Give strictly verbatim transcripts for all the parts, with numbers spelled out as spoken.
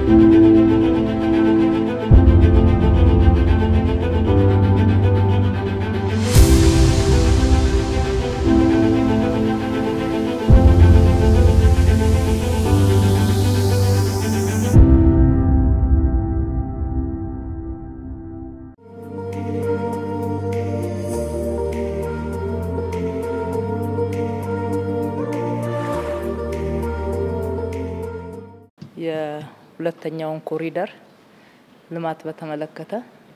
የሁለተኛውን ኮሪደር ልማት በተመለከተ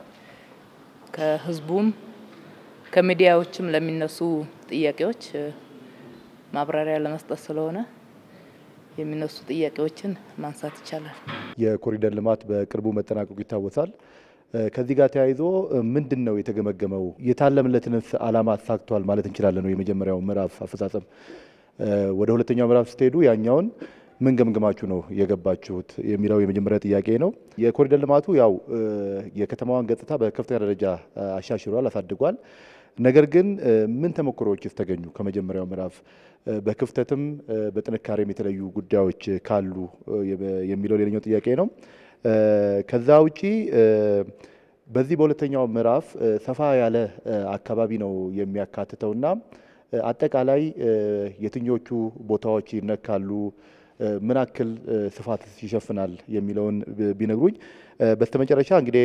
ከህዝቡም ከሚዲያዎችም ለሚነሱ ጥያቄዎች ማብራሪያ ለመስጠት ስለሆነ የሚነሱ ጥያቄዎችን ማንሳት ይቻላል። የኮሪደር ልማት በቅርቡ መጠናቀቁ ይታወሳል። ከዚህ ጋር ተያይዞ ምንድነው የተገመገመው? የታለመለትንስ ዓላማ አሳክቷል ማለት እንችላለን ነው? የመጀመሪያው ምዕራፍ አፈጻጸም ወደ ሁለተኛው ምዕራፍ ስትሄዱ ያኛውን ምን ገምገማችሁ ነው የገባችሁት የሚለው የመጀመሪያ ጥያቄ ነው። የኮሪደር ልማቱ ያው የከተማዋን ገጽታ በከፍተኛ ደረጃ አሻሽሏል፣ አሳድጓል። ነገር ግን ምን ተሞክሮዎችስ ተገኙ ከመጀመሪያው ምዕራፍ? በክፍተትም በጥንካሬም የተለዩ ጉዳዮች ካሉ የሚለው ሌላኛው ጥያቄ ነው። ከዛ ውጪ በዚህ በሁለተኛው ምዕራፍ ሰፋ ያለ አካባቢ ነው የሚያካትተውና አጠቃላይ የትኞቹ ቦታዎች ይነካሉ፣ ምን አክል ስፋት ይሸፍናል የሚለውን ቢነግሩኝ። በስተመጨረሻ እንግዲህ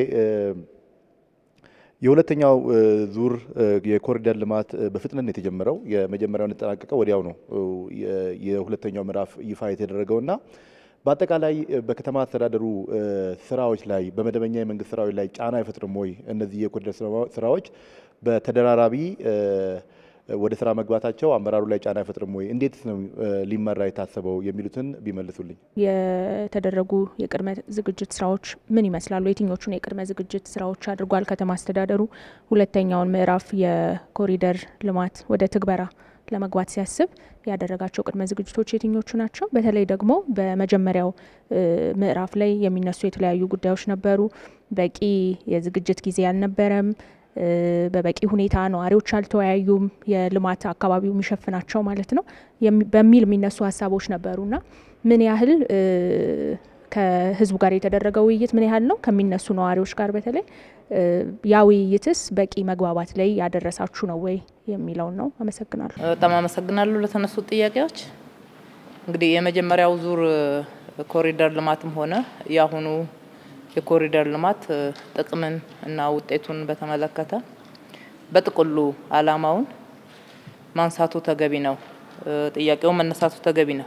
የሁለተኛው ዙር የኮሪደር ልማት በፍጥነት የተጀመረው የመጀመሪያው ተጠናቀቀው ወዲያው ነው የሁለተኛው ምዕራፍ ይፋ የተደረገውና በአጠቃላይ በከተማ አስተዳደሩ ስራዎች ላይ በመደበኛ የመንግስት ስራዎች ላይ ጫና አይፈጥርም ወይ? እነዚህ የኮሪደር ስራዎች በተደራራቢ ወደ ስራ መግባታቸው አመራሩ ላይ ጫና አይፈጥርም ወይ? እንዴት ነው ሊመራ የታሰበው የሚሉትን ቢመልሱልኝ። የተደረጉ የቅድመ ዝግጅት ስራዎች ምን ይመስላሉ? የትኞቹን የቅድመ ዝግጅት ስራዎች አድርጓል ከተማ አስተዳደሩ? ሁለተኛውን ምዕራፍ የኮሪደር ልማት ወደ ትግበራ ለመግባት ሲያስብ ያደረጋቸው ቅድመ ዝግጅቶች የትኞቹ ናቸው? በተለይ ደግሞ በመጀመሪያው ምዕራፍ ላይ የሚነሱ የተለያዩ ጉዳዮች ነበሩ። በቂ የዝግጅት ጊዜ አልነበረም። በበቂ ሁኔታ ነዋሪዎች አልተወያዩም፣ የልማት አካባቢው የሚሸፍናቸው ማለት ነው በሚል የሚነሱ ሀሳቦች ነበሩና ምን ያህል ከህዝቡ ጋር የተደረገው ውይይት ምን ያህል ነው? ከሚነሱ ነዋሪዎች ጋር በተለይ ያ ውይይትስ በቂ መግባባት ላይ ያደረሳችሁ ነው ወይ የሚለው ነው። አመሰግናለሁ። በጣም አመሰግናለሁ ለተነሱ ጥያቄዎች። እንግዲህ የመጀመሪያው ዙር ኮሪደር ልማትም ሆነ ያሁኑ የኮሪደር ልማት ጥቅምን እና ውጤቱን በተመለከተ በጥቅሉ አላማውን ማንሳቱ ተገቢ ነው። ጥያቄው መነሳቱ ተገቢ ነው።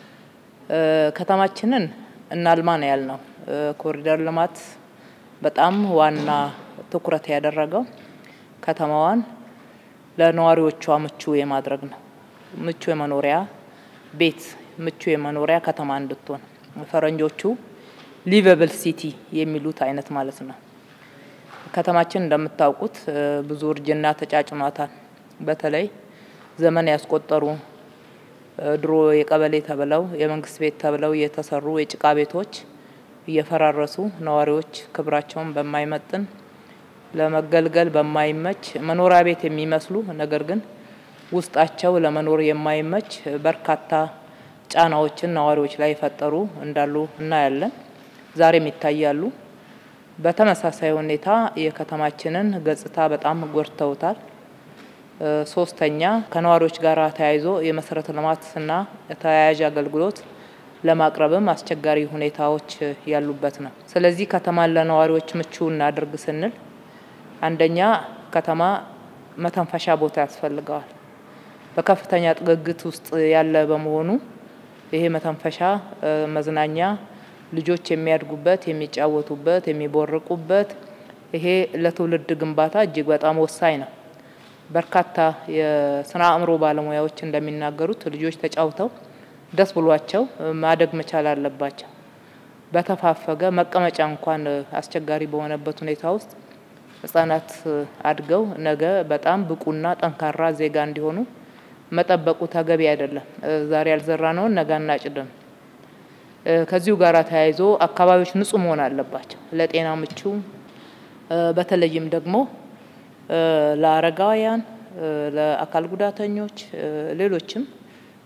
ከተማችንን እናልማ ነው ያልነው። ኮሪደር ልማት በጣም ዋና ትኩረት ያደረገው ከተማዋን ለነዋሪዎቿ ምቹ የማድረግ ነው። ምቹ የመኖሪያ ቤት፣ ምቹ የመኖሪያ ከተማ እንድትሆን ፈረንጆቹ ሊቨብል ሲቲ የሚሉት አይነት ማለት ነው። ከተማችን እንደምታውቁት ብዙ እርጅና ተጫጭኗታል። በተለይ ዘመን ያስቆጠሩ ድሮ የቀበሌ ተብለው የመንግስት ቤት ተብለው የተሰሩ የጭቃ ቤቶች እየፈራረሱ ነዋሪዎች ክብራቸውን በማይመጥን ለመገልገል በማይመች መኖሪያ ቤት የሚመስሉ ነገር ግን ውስጣቸው ለመኖር የማይመች በርካታ ጫናዎችን ነዋሪዎች ላይ ፈጠሩ እንዳሉ እናያለን። ዛሬም ይታያሉ። በተመሳሳይ ሁኔታ የከተማችንን ገጽታ በጣም ጎድተውታል። ሶስተኛ ከነዋሪዎች ጋር ተያይዞ የመሰረተ ልማትና ተያያዥ አገልግሎት ለማቅረብም አስቸጋሪ ሁኔታዎች ያሉበት ነው። ስለዚህ ከተማን ለነዋሪዎች ምቹ እናድርግ ስንል አንደኛ ከተማ መተንፈሻ ቦታ ያስፈልጋል። በከፍተኛ ጥግግት ውስጥ ያለ በመሆኑ ይሄ መተንፈሻ መዝናኛ ልጆች የሚያድጉበት፣ የሚጫወቱበት፣ የሚቦርቁበት ይሄ ለትውልድ ግንባታ እጅግ በጣም ወሳኝ ነው። በርካታ የስነ አእምሮ ባለሙያዎች እንደሚናገሩት ልጆች ተጫውተው ደስ ብሏቸው ማደግ መቻል አለባቸው። በተፋፈገ መቀመጫ እንኳን አስቸጋሪ በሆነበት ሁኔታ ውስጥ ህፃናት አድገው ነገ በጣም ብቁና ጠንካራ ዜጋ እንዲሆኑ መጠበቁ ተገቢ አይደለም። ዛሬ ያልዘራነውን ነገ እናጭድም። ከዚሁ ጋር ተያይዞ አካባቢዎች ንጹህ መሆን አለባቸው፣ ለጤና ምቹ፣ በተለይም ደግሞ ለአረጋውያን፣ ለአካል ጉዳተኞች፣ ሌሎችም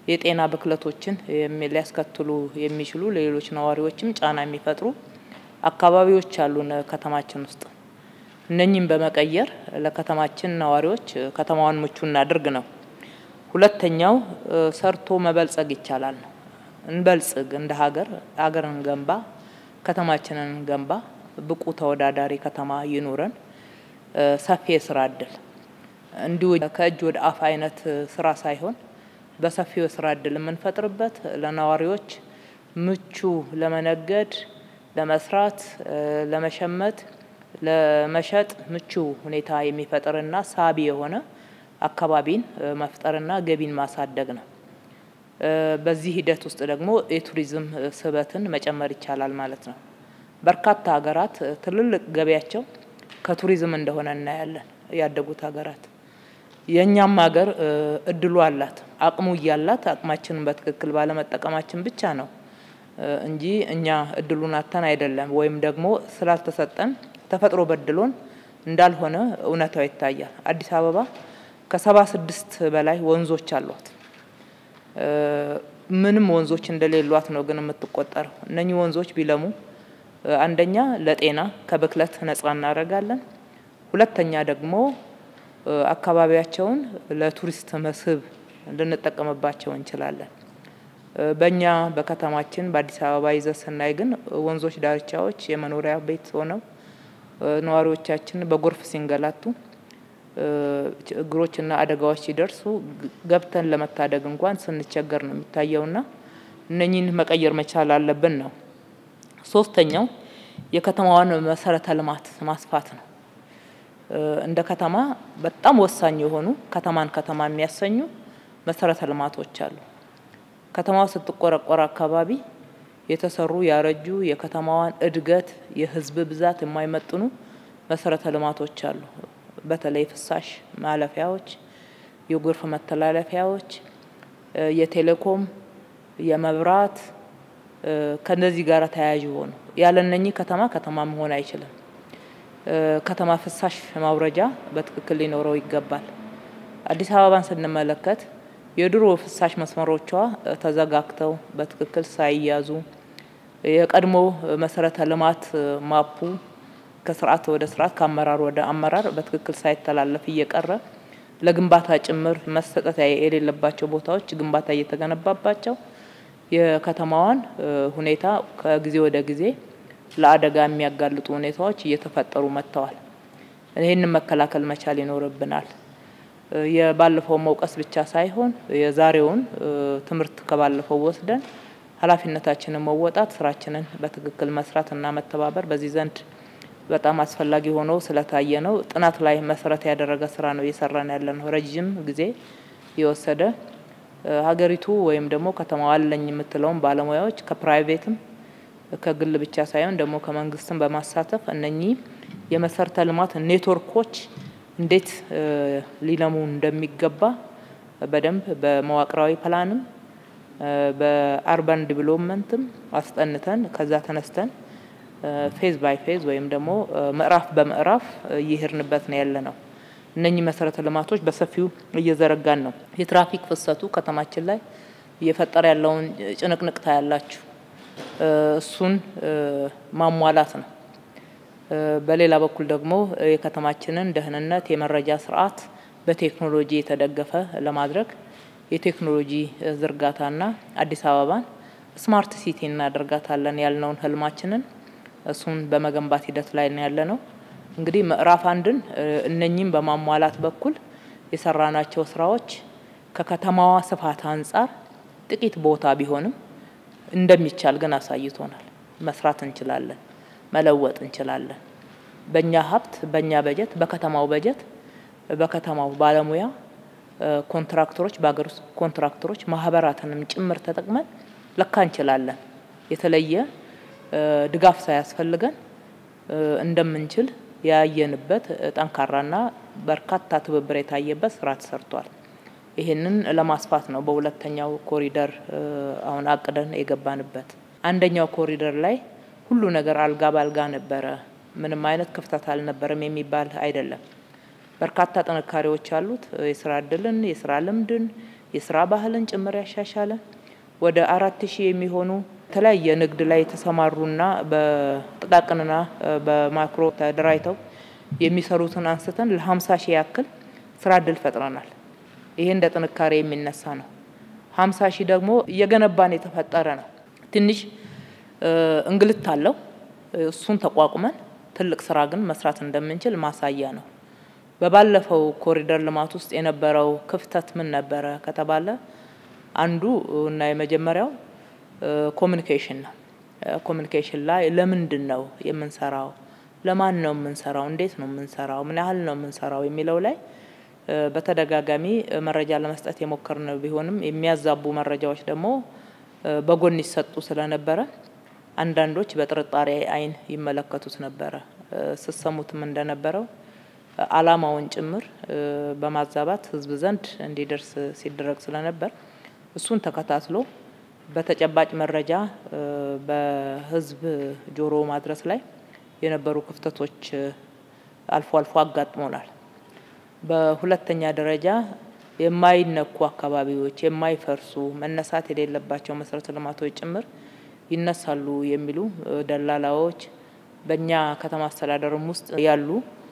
የጤና ብክለቶችን ሊያስከትሉ የሚችሉ ሌሎች ነዋሪዎችም ጫና የሚፈጥሩ አካባቢዎች አሉን ከተማችን ውስጥ። እነኚህን በመቀየር ለከተማችን ነዋሪዎች ከተማዋን ምቹ እናድርግ ነው። ሁለተኛው ሰርቶ መበልጸግ ይቻላል ነው። እንበልጽግ፣ እንደ ሀገር ሀገርን ገንባ፣ ከተማችንን ገንባ፣ ብቁ ተወዳዳሪ ከተማ ይኑረን፣ ሰፊ የስራ እድል እንዲሁ ከእጅ ወደ አፍ አይነት ስራ ሳይሆን በሰፊው የስራ እድል የምንፈጥርበት ለነዋሪዎች ምቹ ለመነገድ፣ ለመስራት፣ ለመሸመት፣ ለመሸጥ ምቹ ሁኔታ የሚፈጥርና ሳቢ የሆነ አካባቢን መፍጠርና ገቢን ማሳደግ ነው። በዚህ ሂደት ውስጥ ደግሞ የቱሪዝም ስበትን መጨመር ይቻላል ማለት ነው። በርካታ ሀገራት ትልልቅ ገቢያቸው ከቱሪዝም እንደሆነ እናያለን። ያደጉት ሀገራት የኛም ሀገር እድሉ አላት፣ አቅሙ እያላት አቅማችንን በትክክል ባለመጠቀማችን ብቻ ነው እንጂ እኛ እድሉን አተን አይደለም፣ ወይም ደግሞ ስላልተሰጠን ተፈጥሮ በድሎን እንዳልሆነ እውነታው ይታያል። አዲስ አበባ ከሰባ ስድስት በላይ ወንዞች አሏት። ምንም ወንዞች እንደሌሏት ነው ግን የምትቆጠረው። እነኚህ ወንዞች ቢለሙ አንደኛ ለጤና ከብክለት ነፃ እናደርጋለን፣ ሁለተኛ ደግሞ አካባቢያቸውን ለቱሪስት መስህብ እንድንጠቀምባቸው እንችላለን። በእኛ በከተማችን በአዲስ አበባ ይዘት ስናይ ግን ወንዞች ዳርቻዎች የመኖሪያ ቤት ሆነው ነዋሪዎቻችን በጎርፍ ሲንገላቱ ችግሮችና አደጋዎች ሲደርሱ ገብተን ለመታደግ እንኳን ስንቸገር ነው የሚታየውና እነኚህን መቀየር መቻል አለብን ነው። ሶስተኛው የከተማዋን መሰረተ ልማት ማስፋት ነው። እንደ ከተማ በጣም ወሳኝ የሆኑ ከተማን ከተማ የሚያሰኙ መሰረተ ልማቶች አሉ። ከተማው ስትቆረቆር አካባቢ የተሰሩ ያረጁ የከተማዋን እድገት የህዝብ ብዛት የማይመጥኑ መሰረተ ልማቶች አሉ። በተለይ ፍሳሽ ማለፊያዎች፣ የጎርፍ መተላለፊያዎች፣ የቴሌኮም፣ የመብራት ከነዚህ ጋር ተያያዥ ሆኑ ያለነኚህ ከተማ ከተማ መሆን አይችልም። ከተማ ፍሳሽ ማውረጃ በትክክል ሊኖረው ይገባል። አዲስ አበባን ስንመለከት የድሮ ፍሳሽ መስመሮቿ ተዘጋግተው በትክክል ሳይያዙ የቀድሞ መሰረተ ልማት ማፑ ከስርዓት ወደ ስርዓት ከአመራር ወደ አመራር በትክክል ሳይተላለፍ እየቀረ ለግንባታ ጭምር መሰጠት የሌለባቸው ቦታዎች ግንባታ እየተገነባባቸው የከተማዋን ሁኔታ ከጊዜ ወደ ጊዜ ለአደጋ የሚያጋልጡ ሁኔታዎች እየተፈጠሩ መጥተዋል። ይሄንን መከላከል መቻል ይኖርብናል። የባለፈው መውቀስ ብቻ ሳይሆን የዛሬውን ትምህርት ከባለፈው ወስደን ኃላፊነታችንን መወጣት፣ ስራችንን በትክክል መስራትና መተባበር በዚህ ዘንድ በጣም አስፈላጊ ሆኖ ስለታየ ነው። ጥናት ላይ መሰረት ያደረገ ስራ ነው እየሰራን ያለነው። ረጅም ጊዜ የወሰደ ሀገሪቱ ወይም ደግሞ ከተማዋ አለኝ የምትለውን ባለሙያዎች ከፕራይቬትም ከግል ብቻ ሳይሆን ደግሞ ከመንግስትም በማሳተፍ እነኚህ የመሰረተ ልማት ኔትወርኮች እንዴት ሊለሙ እንደሚገባ በደንብ በመዋቅራዊ ፕላንም በአርባን ዲቨሎፕመንትም አስጠንተን ከዛ ተነስተን ፌዝ ባይ ፌዝ ወይም ደግሞ ምዕራፍ በምዕራፍ እየሄድንበት ነው ያለነው። እነኚህ መሰረተ ልማቶች በሰፊው እየዘረጋን ነው። የትራፊክ ፍሰቱ ከተማችን ላይ እየፈጠረ ያለውን ጭንቅንቅታ ያላችሁ እሱን ማሟላት ነው። በሌላ በኩል ደግሞ የከተማችንን ደህንነት የመረጃ ስርዓት በቴክኖሎጂ የተደገፈ ለማድረግ የቴክኖሎጂ ዝርጋታና አዲስ አበባን ስማርት ሲቲ እናደርጋታለን ያልነውን ህልማችንን እሱን በመገንባት ሂደት ላይ ነው ያለነው። እንግዲህ ምዕራፍ አንድን እነኚህን በማሟላት በኩል የሰራናቸው ስራዎች ከከተማዋ ስፋት አንፃር ጥቂት ቦታ ቢሆንም እንደሚቻል ግን አሳይቶናል። መስራት እንችላለን፣ መለወጥ እንችላለን። በእኛ ሀብት፣ በእኛ በጀት፣ በከተማው በጀት፣ በከተማው ባለሙያ ኮንትራክተሮች፣ በአገር ውስጥ ኮንትራክተሮች ማህበራትንም ጭምር ተጠቅመን ለካ እንችላለን። የተለየ ድጋፍ ሳያስፈልገን እንደምንችል ያየንበት ጠንካራና በርካታ ትብብር የታየበት ስራ ተሰርቷል። ይሄንን ለማስፋት ነው በሁለተኛው ኮሪደር አሁን አቅደን የገባንበት። አንደኛው ኮሪደር ላይ ሁሉ ነገር አልጋ ባልጋ ነበረ፣ ምንም አይነት ክፍተት አልነበረም የሚባል አይደለም። በርካታ ጥንካሬዎች አሉት። የስራ እድልን፣ የስራ ልምድን፣ የስራ ባህልን ጭምር ያሻሻለ ወደ አራት ሺህ የሚሆኑ የተለያየ ንግድ ላይ የተሰማሩና በጥቃቅንና በማክሮ ተደራጅተው የሚሰሩትን አንስተን ለ50 ሺህ ያክል ስራ እድል ፈጥረናል። ይሄ እንደ ጥንካሬ የሚነሳ ነው። ሃምሳ ሺህ ደግሞ እየገነባን የተፈጠረ ነው። ትንሽ እንግልት አለው። እሱን ተቋቁመን ትልቅ ስራ ግን መስራት እንደምንችል ማሳያ ነው። በባለፈው ኮሪደር ልማት ውስጥ የነበረው ክፍተት ምን ነበረ ከተባለ አንዱ እና የመጀመሪያው ኮሙኒኬሽን ነው። ኮሙኒኬሽን ላይ ለምንድን ነው የምንሰራው፣ ለማን ነው የምንሰራው፣ እንዴት ነው የምንሰራው፣ ምን ያህል ነው የምንሰራው የሚለው ላይ በተደጋጋሚ መረጃ ለመስጠት የሞከርነው ቢሆንም የሚያዛቡ መረጃዎች ደግሞ በጎን ይሰጡ ስለነበረ አንዳንዶች በጥርጣሬ አይን ይመለከቱት ነበረ። ስሰሙትም እንደነበረው አላማውን ጭምር በማዛባት ህዝብ ዘንድ እንዲደርስ ሲደረግ ስለነበር እሱን ተከታትሎ በተጨባጭ መረጃ በህዝብ ጆሮ ማድረስ ላይ የነበሩ ክፍተቶች አልፎ አልፎ አጋጥሞናል። በሁለተኛ ደረጃ የማይነኩ አካባቢዎች፣ የማይፈርሱ መነሳት የሌለባቸው መሰረተ ልማቶች ጭምር ይነሳሉ የሚሉ ደላላዎች በእኛ ከተማ አስተዳደርም ውስጥ ያሉ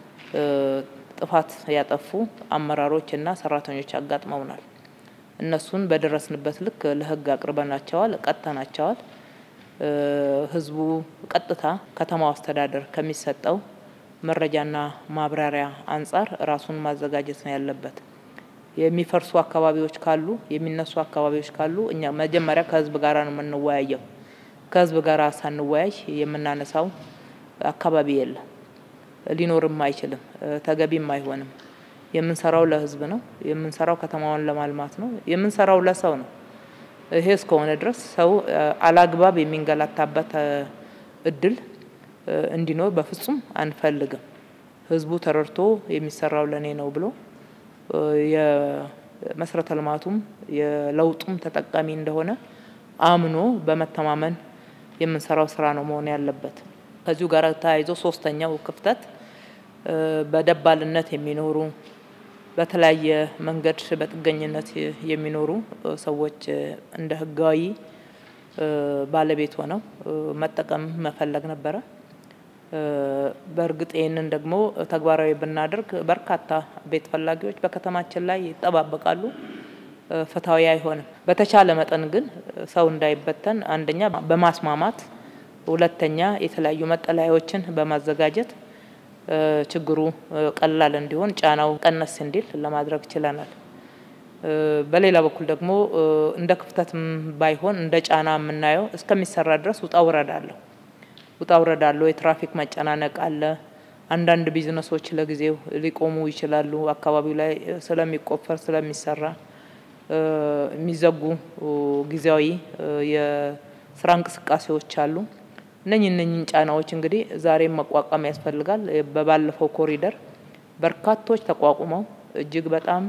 ጥፋት ያጠፉ አመራሮች እና ሰራተኞች አጋጥመውናል። እነሱን በደረስንበት ልክ ለህግ አቅርበናቸዋል፣ ቀጥተናቸዋል። ህዝቡ ቀጥታ ከተማው አስተዳደር ከሚሰጠው መረጃና ማብራሪያ አንፃር ራሱን ማዘጋጀት ነው ያለበት። የሚፈርሱ አካባቢዎች ካሉ፣ የሚነሱ አካባቢዎች ካሉ እኛ መጀመሪያ ከህዝብ ጋራ ነው የምንወያየው። ከህዝብ ጋራ ሳንወያይ የምናነሳው አካባቢ የለም፣ ሊኖርም አይችልም፣ ተገቢም አይሆንም። የምንሰራው ለህዝብ ነው፣ የምንሰራው ከተማውን ለማልማት ነው፣ የምንሰራው ለሰው ነው። ይሄ እስከሆነ ድረስ ሰው አላግባብ የሚንገላታበት እድል እንዲኖር በፍጹም አንፈልግም። ህዝቡ ተረርቶ የሚሰራው ለኔ ነው ብሎ የመሰረተ ልማቱም የለውጡም ተጠቃሚ እንደሆነ አምኖ በመተማመን የምንሰራው ስራ ነው መሆን ያለበት። ከዚሁ ጋር ተያይዞ ሶስተኛው ክፍተት በደባልነት የሚኖሩ በተለያየ መንገድ በጥገኝነት የሚኖሩ ሰዎች እንደ ህጋዊ ባለቤት ሆነው መጠቀም መፈለግ ነበረ። በእርግጥ ይሄንን ደግሞ ተግባራዊ ብናደርግ በርካታ ቤት ፈላጊዎች በከተማችን ላይ ይጠባበቃሉ፣ ፍትሃዊ አይሆንም። በተቻለ መጠን ግን ሰው እንዳይበተን አንደኛ በማስማማት ሁለተኛ የተለያዩ መጠለያዎችን በማዘጋጀት ችግሩ ቀላል እንዲሆን ጫናው ቀነስ እንዲል ለማድረግ ችለናል። በሌላ በኩል ደግሞ እንደ ክፍተትም ባይሆን እንደ ጫና የምናየው እስከሚሰራ ድረስ ውጣ ውረድ አለው ውጣ ውረድ አለው። የትራፊክ መጨናነቅ አለ። አንዳንድ ቢዝነሶች ለጊዜው ሊቆሙ ይችላሉ። አካባቢው ላይ ስለሚቆፈር ስለሚሰራ የሚዘጉ ጊዜያዊ የስራ እንቅስቃሴዎች አሉ። እነኚህ እነኚህ ጫናዎች እንግዲህ ዛሬም መቋቋም ያስፈልጋል። በባለፈው ኮሪደር በርካቶች ተቋቁመው እጅግ በጣም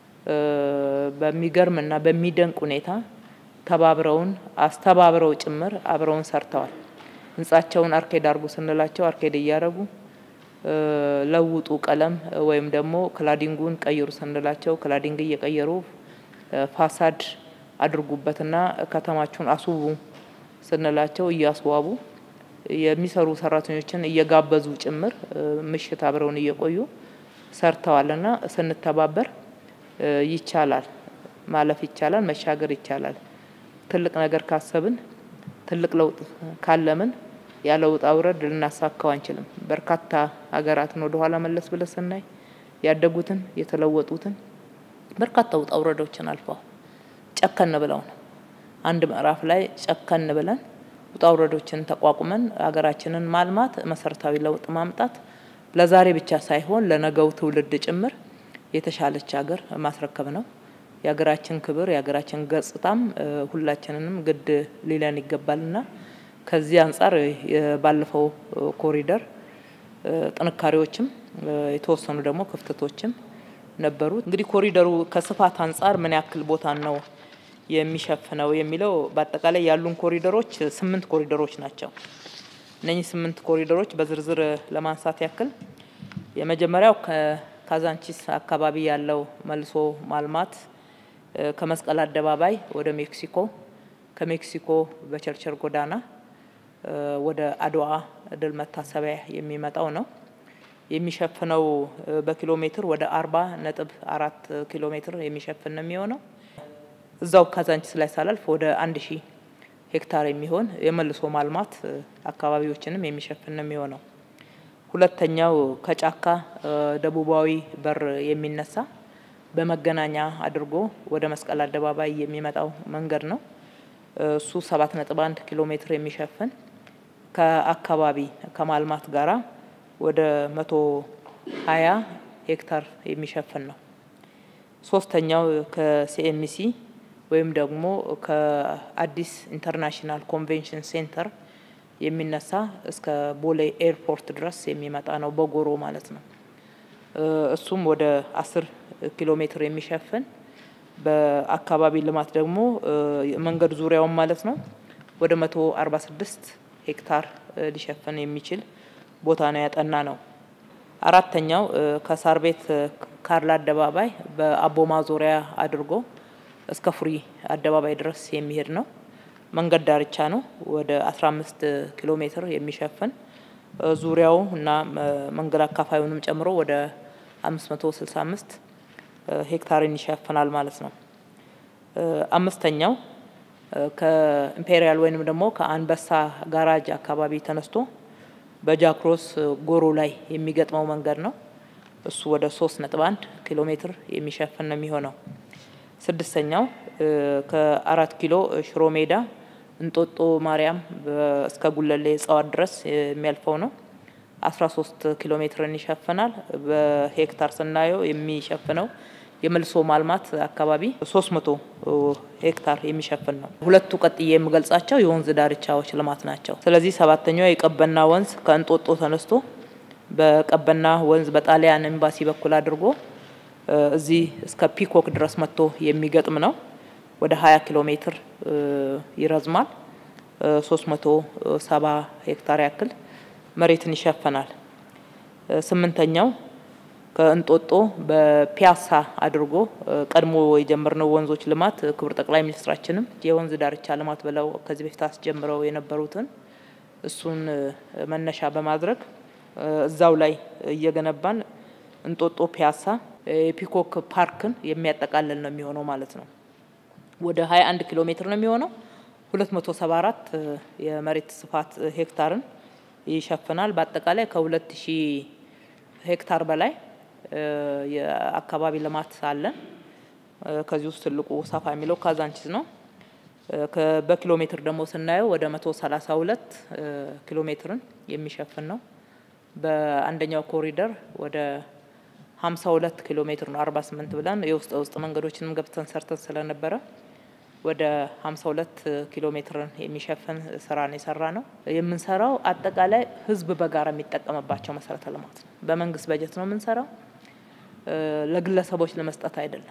በሚገርምና በሚደንቅ ሁኔታ ተባብረውን አስተባብረው ጭምር አብረውን ሰርተዋል። ህንጻቸውን አርኬድ አርጉ ስንላቸው አርኬድ እያረጉ ለውጡ ቀለም ወይም ደግሞ ክላዲንጉን ቀይሩ ስንላቸው ክላዲንግ እየቀየሩ ፋሳድ አድርጉበትና ከተማችሁን አስውቡ ስንላቸው እያስዋቡ የሚሰሩ ሰራተኞችን እየጋበዙ ጭምር ምሽት አብረውን እየቆዩ ሰርተዋልና ስንተባበር ይቻላል፣ ማለፍ ይቻላል፣ መሻገር ይቻላል። ትልቅ ነገር ካሰብን ትልቅ ለውጥ ካለምን ያለ ውጣ ውረድ ልናሳካው አንችልም። በርካታ ሀገራትን ወደ ኋላ መለስ ብለን ስናይ ያደጉትን የተለወጡትን በርካታ ውጣ ውረዶችን አልፈው ጨከን ብለው ነው አንድ ምዕራፍ ላይ ጨከን ብለን ውጣ ውረዶችን ተቋቁመን ሀገራችንን ማልማት መሰረታዊ ለውጥ ማምጣት ለዛሬ ብቻ ሳይሆን ለነገው ትውልድ ጭምር የተሻለች ሀገር ማስረከብ ነው። የሀገራችን ክብር የሀገራችን ገጽታም ሁላችንንም ግድ ሊለን ይገባልና ከዚህ አንፃር ባለፈው ኮሪደር ጥንካሬዎችም የተወሰኑ ደግሞ ክፍተቶችም ነበሩ። እንግዲህ ኮሪደሩ ከስፋት አንፃር ምን ያክል ቦታ ነው የሚሸፍነው የሚለው በአጠቃላይ ያሉን ኮሪደሮች ስምንት ኮሪደሮች ናቸው። እነዚህ ስምንት ኮሪደሮች በዝርዝር ለማንሳት ያክል የመጀመሪያው ከካዛንቺስ አካባቢ ያለው መልሶ ማልማት ከመስቀል አደባባይ ወደ ሜክሲኮ ከሜክሲኮ በቸርቸር ጎዳና ወደ አድዋ ድል መታሰቢያ የሚመጣው ነው። የሚሸፍነው በኪሎ ሜትር ወደ አርባ ነጥብ አራት ኪሎ ሜትር የሚሸፍን ነው የሚሆነው። እዛው ካዛንቺስ ላይ ሳላልፍ ወደ አንድ ሺህ ሄክታር የሚሆን የመልሶ ማልማት አካባቢዎችንም የሚሸፍን ነው የሚሆነው። ሁለተኛው ከጫካ ደቡባዊ በር የሚነሳ በመገናኛ አድርጎ ወደ መስቀል አደባባይ የሚመጣው መንገድ ነው። እሱ ሰባት ነጥብ አንድ ኪሎ ሜትር የሚሸፍን ከአካባቢ ከማልማት ጋራ ወደ መቶ ሀያ ሄክታር የሚሸፍን ነው። ሶስተኛው ከሲኤምሲ ወይም ደግሞ ከአዲስ ኢንተርናሽናል ኮንቬንሽን ሴንተር የሚነሳ እስከ ቦሌ ኤርፖርት ድረስ የሚመጣ ነው በጎሮ ማለት ነው። እሱም ወደ አስር ኪሎ ሜትር የሚሸፍን በአካባቢ ልማት ደግሞ መንገድ ዙሪያውን ማለት ነው ወደ መቶ አርባ ስድስት ሄክታር ሊሸፍን የሚችል ቦታ ነው ያጠና ነው። አራተኛው ከሳር ቤት ካርል አደባባይ በአቦማ ዙሪያ አድርጎ እስከ ፍሪ አደባባይ ድረስ የሚሄድ ነው። መንገድ ዳርቻ ነው ወደ አስራ አምስት ኪሎ ሜትር የሚሸፍን ዙሪያው እና መንገድ አካፋዩንም ጨምሮ ወደ አምስት መቶ ስልሳ አምስት ሄክታርን ይሸፍናል ማለት ነው። አምስተኛው ከኢምፔሪያል ወይንም ደግሞ ከአንበሳ ጋራጅ አካባቢ ተነስቶ በጃክሮስ ጎሮ ላይ የሚገጥመው መንገድ ነው። እሱ ወደ ሶስት ነጥብ አንድ ኪሎ ሜትር የሚሸፍን ነው የሚሆነው። ስድስተኛው ከአራት ኪሎ ሽሮ ሜዳ እንጦጦ ማርያም እስከ ጉለሌ ጸዋት ድረስ የሚያልፈው ነው። አስራ ሶስት ኪሎ ሜትርን ይሸፍናል። በሄክታር ስናየው የሚሸፍነው የመልሶ ማልማት አካባቢ ሶስት መቶ ሄክታር የሚሸፍን ነው። ሁለቱ ቀጥዬ የምገልጻቸው የወንዝ ዳርቻዎች ልማት ናቸው። ስለዚህ ሰባተኛው የቀበና ወንዝ ከእንጦጦ ተነስቶ በቀበና ወንዝ በጣሊያን ኤምባሲ በኩል አድርጎ እዚህ እስከ ፒኮክ ድረስ መጥቶ የሚገጥም ነው። ወደ ሀያ ኪሎ ሜትር ይረዝማል። ሶስት መቶ ሰባ ሄክታር ያክል መሬትን ይሸፍናል። ስምንተኛው ከእንጦጦ በፒያሳ አድርጎ ቀድሞ የጀመርነው ወንዞች ልማት ክቡር ጠቅላይ ሚኒስትራችንም የወንዝ ዳርቻ ልማት ብለው ከዚህ በፊት አስጀምረው የነበሩትን እሱን መነሻ በማድረግ እዛው ላይ እየገነባን እንጦጦ ፒያሳ የፒኮክ ፓርክን የሚያጠቃልል ነው የሚሆነው ማለት ነው። ወደ ሀያ አንድ ኪሎ ሜትር ነው የሚሆነው። ሁለት መቶ ሰባ አራት የመሬት ስፋት ሄክታርን ይሸፍናል። በአጠቃላይ ከሁለት ሺህ ሄክታር በላይ የአካባቢ ልማት አለን። ከዚህ ውስጥ ትልቁ ሰፋ የሚለው ካዛንቺስ ነው። በኪሎ ሜትር ደግሞ ስናየው ወደ መቶ ሰላሳ ሁለት ኪሎ ሜትርን የሚሸፍን ነው። በአንደኛው ኮሪደር ወደ ሀምሳ ሁለት ኪሎ ሜትር ነው። አርባ ስምንት ብለን የውስጥ ውስጥ መንገዶችንም ገብተን ሰርተን ስለነበረ ወደ ሀምሳ ሁለት ኪሎ ሜትርን የሚሸፍን ስራ ነው የሰራ ነው። የምንሰራው አጠቃላይ ህዝብ በጋራ የሚጠቀምባቸው መሰረተ ልማት ነው። በመንግስት በጀት ነው የምንሰራው፣ ለግለሰቦች ለመስጠት አይደለም።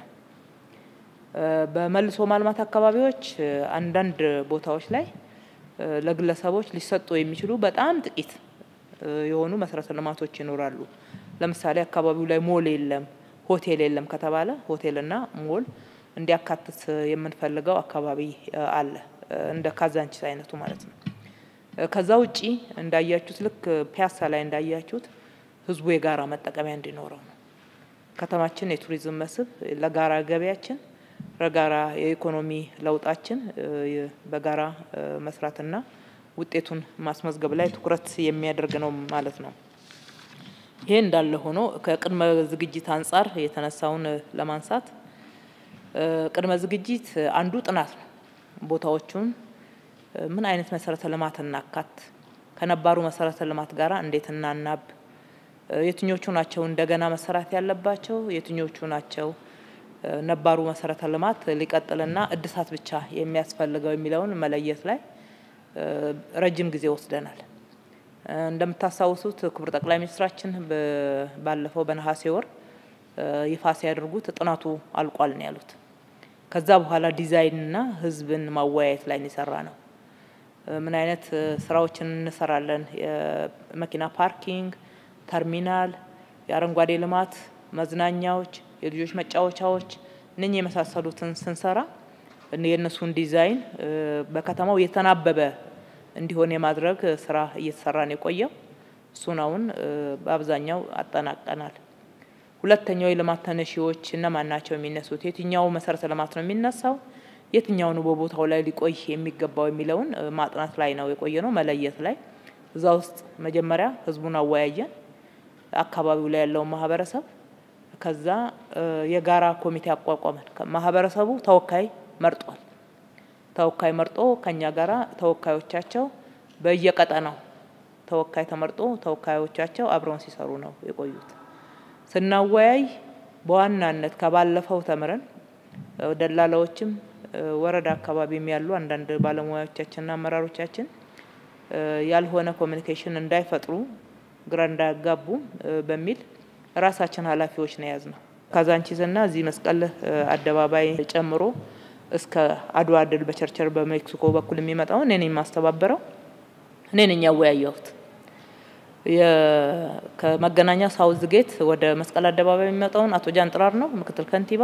በመልሶ ማልማት አካባቢዎች አንዳንድ ቦታዎች ላይ ለግለሰቦች ሊሰጡ የሚችሉ በጣም ጥቂት የሆኑ መሰረተ ልማቶች ይኖራሉ። ለምሳሌ አካባቢው ላይ ሞል የለም፣ ሆቴል የለም ከተባለ ሆቴልና ሞል እንዲያካትት የምንፈልገው አካባቢ አለ፣ እንደ ካዛንቺስ አይነቱ ማለት ነው። ከዛ ውጪ እንዳያችሁት ልክ ፒያሳ ላይ እንዳያችሁት ህዝቡ የጋራ መጠቀሚያ እንዲኖረው ነው። ከተማችን የቱሪዝም መስህብ ለጋራ ገበያችን ለጋራ የኢኮኖሚ ለውጣችን በጋራ መስራትና ውጤቱን ማስመዝገብ ላይ ትኩረት የሚያደርግ ነው ማለት ነው። ይሄ እንዳለ ሆኖ ከቅድመ ዝግጅት አንፃር የተነሳውን ለማንሳት ቅድመ ዝግጅት አንዱ ጥናት ነው። ቦታዎቹን ምን አይነት መሰረተ ልማት እናካት፣ ከነባሩ መሰረተ ልማት ጋራ እንዴት እናናብ፣ የትኞቹ ናቸው እንደገና መሰራት ያለባቸው፣ የትኞቹ ናቸው ነባሩ መሰረተ ልማት ሊቀጥልና እድሳት ብቻ የሚያስፈልገው የሚለውን መለየት ላይ ረጅም ጊዜ ወስደናል። እንደምታሳውሱት ክቡር ጠቅላይ ሚኒስትራችን ባለፈው በነሐሴ ወር ይፋ ሲያደርጉት ጥናቱ አልቋል ነው ያሉት። ከዛ በኋላ ዲዛይንና ህዝብን ማወያየት ላይ እንሰራ ነው። ምን አይነት ስራዎችን እንሰራለን፣ የመኪና ፓርኪንግ፣ ተርሚናል፣ የአረንጓዴ ልማት፣ መዝናኛዎች፣ የልጆች መጫወቻዎች፣ እነኚህ የመሳሰሉትን ስንሰራ የነሱን ዲዛይን በከተማው የተናበበ እንዲሆን የማድረግ ስራ እየተሰራ ነው የቆየው። እሱን አሁን በአብዛኛው አጠናቀናል። ሁለተኛው የልማት ተነሺዎች እነማን ናቸው የሚነሱት፣ የትኛው መሰረተ ልማት ነው የሚነሳው፣ የትኛው ነው በቦታው ላይ ሊቆይ የሚገባው የሚለውን ማጥናት ላይ ነው የቆየነው፣ መለየት ላይ። እዛ ውስጥ መጀመሪያ ህዝቡን አወያየን፣ አካባቢው ላይ ያለው ማህበረሰብ። ከዛ የጋራ ኮሚቴ አቋቋመን። ማህበረሰቡ ተወካይ መርጧል። ተወካይ መርጦ ከኛ ጋራ ተወካዮቻቸው በየቀጠናው ተወካይ ተመርጦ ተወካዮቻቸው አብረውን ሲሰሩ ነው የቆዩት። ስናወያይ በዋናነት ከባለፈው ተምረን ደላላዎችም ወረዳ አካባቢም ያሉ አንዳንድ ባለሙያዎቻችንና አመራሮቻችን ያልሆነ ኮሙኒኬሽን እንዳይፈጥሩ ግራ እንዳያጋቡ በሚል ራሳችን ኃላፊዎች ነው ያዝነው። ካዛንቺስና እዚህ መስቀል አደባባይ ጨምሮ እስከ አድዋ ድል በቸርቸር በሜክሲኮ በኩል የሚመጣው እኔ ነኝ ማስተባበረው፣ እኔ ነኝ ያወያየሁት። ከመገናኛ ሳውዝ ጌት ወደ መስቀል አደባባይ የሚመጣውን አቶ ጃንጥራር ነው ምክትል ከንቲባ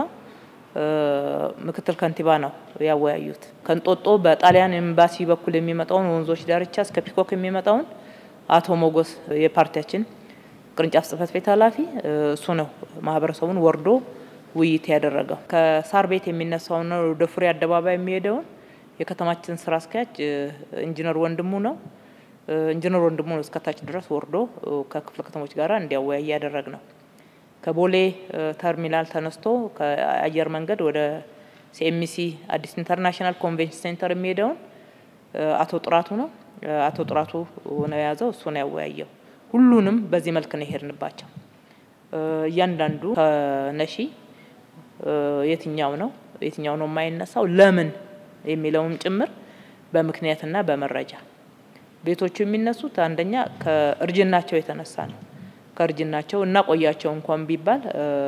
ምክትል ከንቲባ ነው ያወያዩት። ከንጦጦ በጣሊያን ኤምባሲ በኩል የሚመጣውን ወንዞች ዳርቻ እስከ ፒኮክ የሚመጣውን አቶ ሞጎስ የፓርቲያችን ቅርንጫፍ ጽህፈት ቤት ኃላፊ እሱ ነው ማህበረሰቡን ወርዶ ውይይት ያደረገው። ከሳር ቤት የሚነሳው ነው ወደ ፍሬ አደባባይ የሚሄደውን የከተማችን ስራ አስኪያጅ ኢንጂነር ወንድሙ ነው። ኢንጂነር ወንድሙ ነው እስከታች ድረስ ወርዶ ከክፍለ ከተሞች ጋራ እንዲያወያይ ያደረግነው። ከቦሌ ተርሚናል ተነስቶ ከአየር መንገድ ወደ ሲኤምሲ አዲስ ኢንተርናሽናል ኮንቬንሽን ሴንተር የሚሄደውን አቶ ጥራቱ ነው አቶ ጥራቱ ነው ያዘው፣ እሱ ነው ያወያየው። ሁሉንም በዚህ መልክ ነው ይሄድንባቸው። እያንዳንዱ ከነሺ የትኛው ነው የትኛው ነው የማይነሳው ለምን የሚለውም ጭምር በምክንያትና በመረጃ ቤቶቹ የሚነሱት አንደኛ ከእርጅናቸው የተነሳ ነው። ከእርጅናቸው እና ቆያቸው እንኳን ቢባል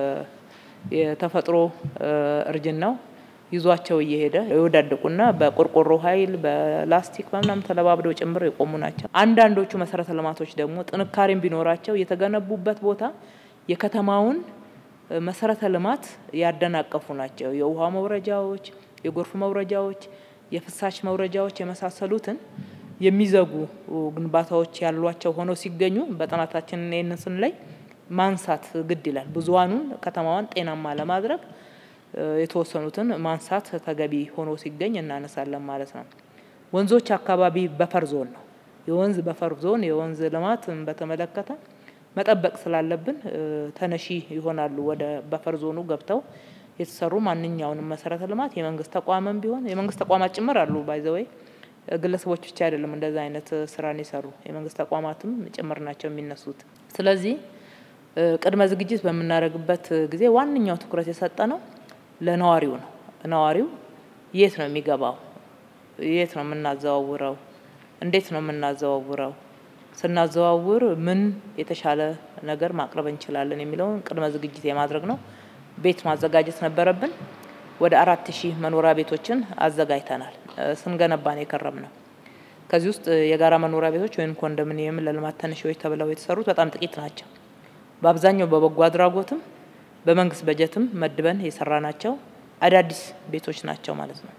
የተፈጥሮ እርጅናው ይዟቸው እየሄደ ይወዳደቁና በቆርቆሮ ኃይል በላስቲክ ምናምን ተለባብደው ጭምር የቆሙ ናቸው። አንዳንዶቹ መሰረተ ልማቶች ደግሞ ጥንካሬም ቢኖራቸው የተገነቡበት ቦታ የከተማውን መሰረተ ልማት ያደናቀፉ ናቸው። የውሃ መውረጃዎች፣ የጎርፍ መውረጃዎች፣ የፍሳሽ መውረጃዎች የመሳሰሉትን የሚዘጉ ግንባታዎች ያሏቸው ሆኖ ሲገኙ በጥናታችን እነን ስንላይ ማንሳት ግድ ይላል። ብዙዋኑን ከተማዋን ጤናማ ለማድረግ የተወሰኑትን ማንሳት ተገቢ ሆኖ ሲገኝ እናነሳለን ማለት ነው። ወንዞች አካባቢ በፈር ዞን ነው። የወንዝ በፈር ዞን የወንዝ ልማትን በተመለከተ መጠበቅ ስላለብን ተነሺ ይሆናሉ። ወደ በፈር ዞኑ ገብተው የተሰሩ ማንኛውንም መሰረተ ልማት የመንግስት ተቋማም ቢሆን የመንግስት ተቋማት ጭምር አሉ ባይዘወይ ግለሰቦች ብቻ አይደለም እንደዛ አይነት ስራን ይሰሩ የመንግስት ተቋማትም ጭምር ናቸው የሚነሱት። ስለዚህ ቅድመ ዝግጅት በመናረግበት ጊዜ ዋንኛው ትኩረት የሰጠነው ለነዋሪው ነው። ነዋሪው የት ነው የሚገባው፣ የት ነው የምናዘዋውረው፣ እንዴት ነው የምናዘዋውረው፣ ስናዘዋውር ምን የተሻለ ነገር ማቅረብ እንችላለን የሚለውን ቅድመ ዝግጅት የማድረግ ነው። ቤት ማዘጋጀት ነበረብን። ወደ አራት ሺህ መኖሪያ ቤቶችን አዘጋጅተናል። ስንገነባን የከረምነው ከዚህ ውስጥ የጋራ መኖሪያ ቤቶች ወይም ኮንዶሚኒየም ለልማት ተነሺዎች ተብለው የተሰሩት በጣም ጥቂት ናቸው። በአብዛኛው በበጎ አድራጎትም በመንግስት በጀትም መድበን የሰራናቸው አዳዲስ ቤቶች ናቸው ማለት ነው።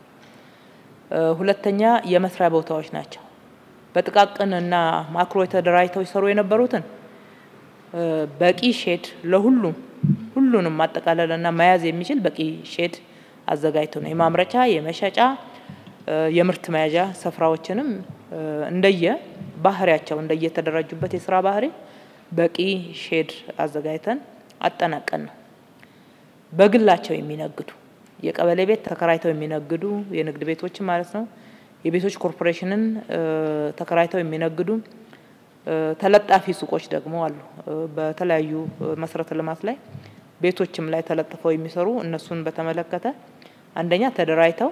ሁለተኛ የመስሪያ ቦታዎች ናቸው። በጥቃቅንና ማክሮ የተደራጅተው ይሰሩ የነበሩትን በቂ ሼድ ለሁሉም ሁሉንም ማጠቃለልና መያዝ የሚችል በቂ ሼድ አዘጋጅተው ነው የማምረቻ የመሸጫ የምርት መያዣ ስፍራዎችንም እንደየ ባህሪያቸው እንደየ ተደራጁበት የስራ ባህሪ በቂ ሼድ አዘጋጅተን አጠናቀን ነው። በግላቸው የሚነግዱ የቀበሌ ቤት ተከራይተው የሚነግዱ የንግድ ቤቶች ማለት ነው። የቤቶች ኮርፖሬሽንን ተከራይተው የሚነግዱ ተለጣፊ ሱቆች ደግሞ አሉ። በተለያዩ መሰረተ ልማት ላይ ቤቶችም ላይ ተለጥፈው የሚሰሩ እነሱን በተመለከተ አንደኛ ተደራጅተው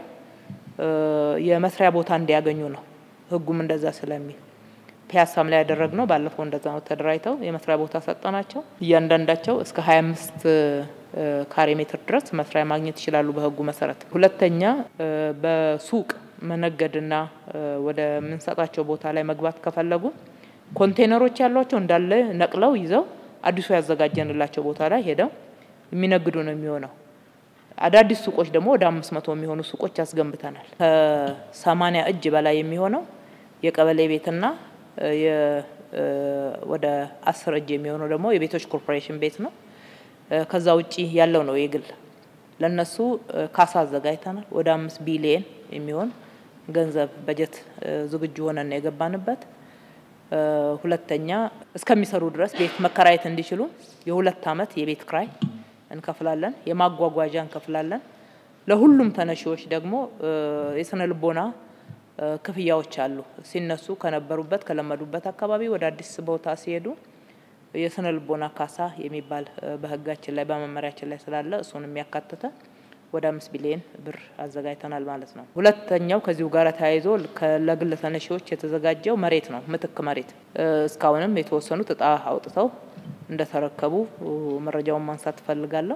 የመስሪያ ቦታ እንዲያገኙ ነው ህጉም እንደዛ ስለሚል ፒያሳም ላይ ያደረግነው ባለፈው እንደዛ ነው። ተደራጅተው የመስሪያ ቦታ ሰጠናቸው። እያንዳንዳቸው እስከ ሃያ አምስት ካሬ ሜትር ድረስ መስሪያ ማግኘት ይችላሉ በህጉ መሰረት። ሁለተኛ በሱቅ መነገድና ወደ ምንሰጣቸው ቦታ ላይ መግባት ከፈለጉ ኮንቴነሮች ያሏቸው እንዳለ ነቅለው ይዘው አዲሱ ያዘጋጀንላቸው ቦታ ላይ ሄደው የሚነግዱ ነው የሚሆነው። አዳዲስ ሱቆች ደግሞ ወደ አምስት መቶ የሚሆኑ ሱቆች ያስገንብተናል። ከሰማንያ እጅ በላይ የሚሆነው የቀበሌ ቤትና የ ወደ አስር እጅ የሚሆነው ደግሞ የቤቶች ኮርፖሬሽን ቤት ነው። ከዛ ውጪ ያለው ነው የግል። ለነሱ ካሳ አዘጋጅተናል። ወደ አምስት ቢሊዮን የሚሆን ገንዘብ በጀት ዝግጁ ሆነን የገባንበት። ሁለተኛ እስከሚሰሩ ድረስ ቤት መከራየት እንዲችሉ የሁለት አመት የቤት ክራይ እንከፍላለን፣ የማጓጓዣ እንከፍላለን። ለሁሉም ተነሺዎች ደግሞ የስነ ልቦና ክፍያዎች አሉ። ሲነሱ ከነበሩበት ከለመዱበት አካባቢ ወደ አዲስ ቦታ ሲሄዱ የስነ ልቦና ካሳ የሚባል በህጋችን ላይ በመመሪያችን ላይ ስላለ እሱን የሚያካትተ ወደ አምስት ቢሊዮን ብር አዘጋጅተናል ማለት ነው። ሁለተኛው ከዚሁ ጋር ተያይዞ ለግል ተነሺዎች የተዘጋጀው መሬት ነው፣ ምትክ መሬት። እስካሁንም የተወሰኑት እጣ አውጥተው እንደተረከቡ መረጃውን ማንሳት ፈልጋለሁ።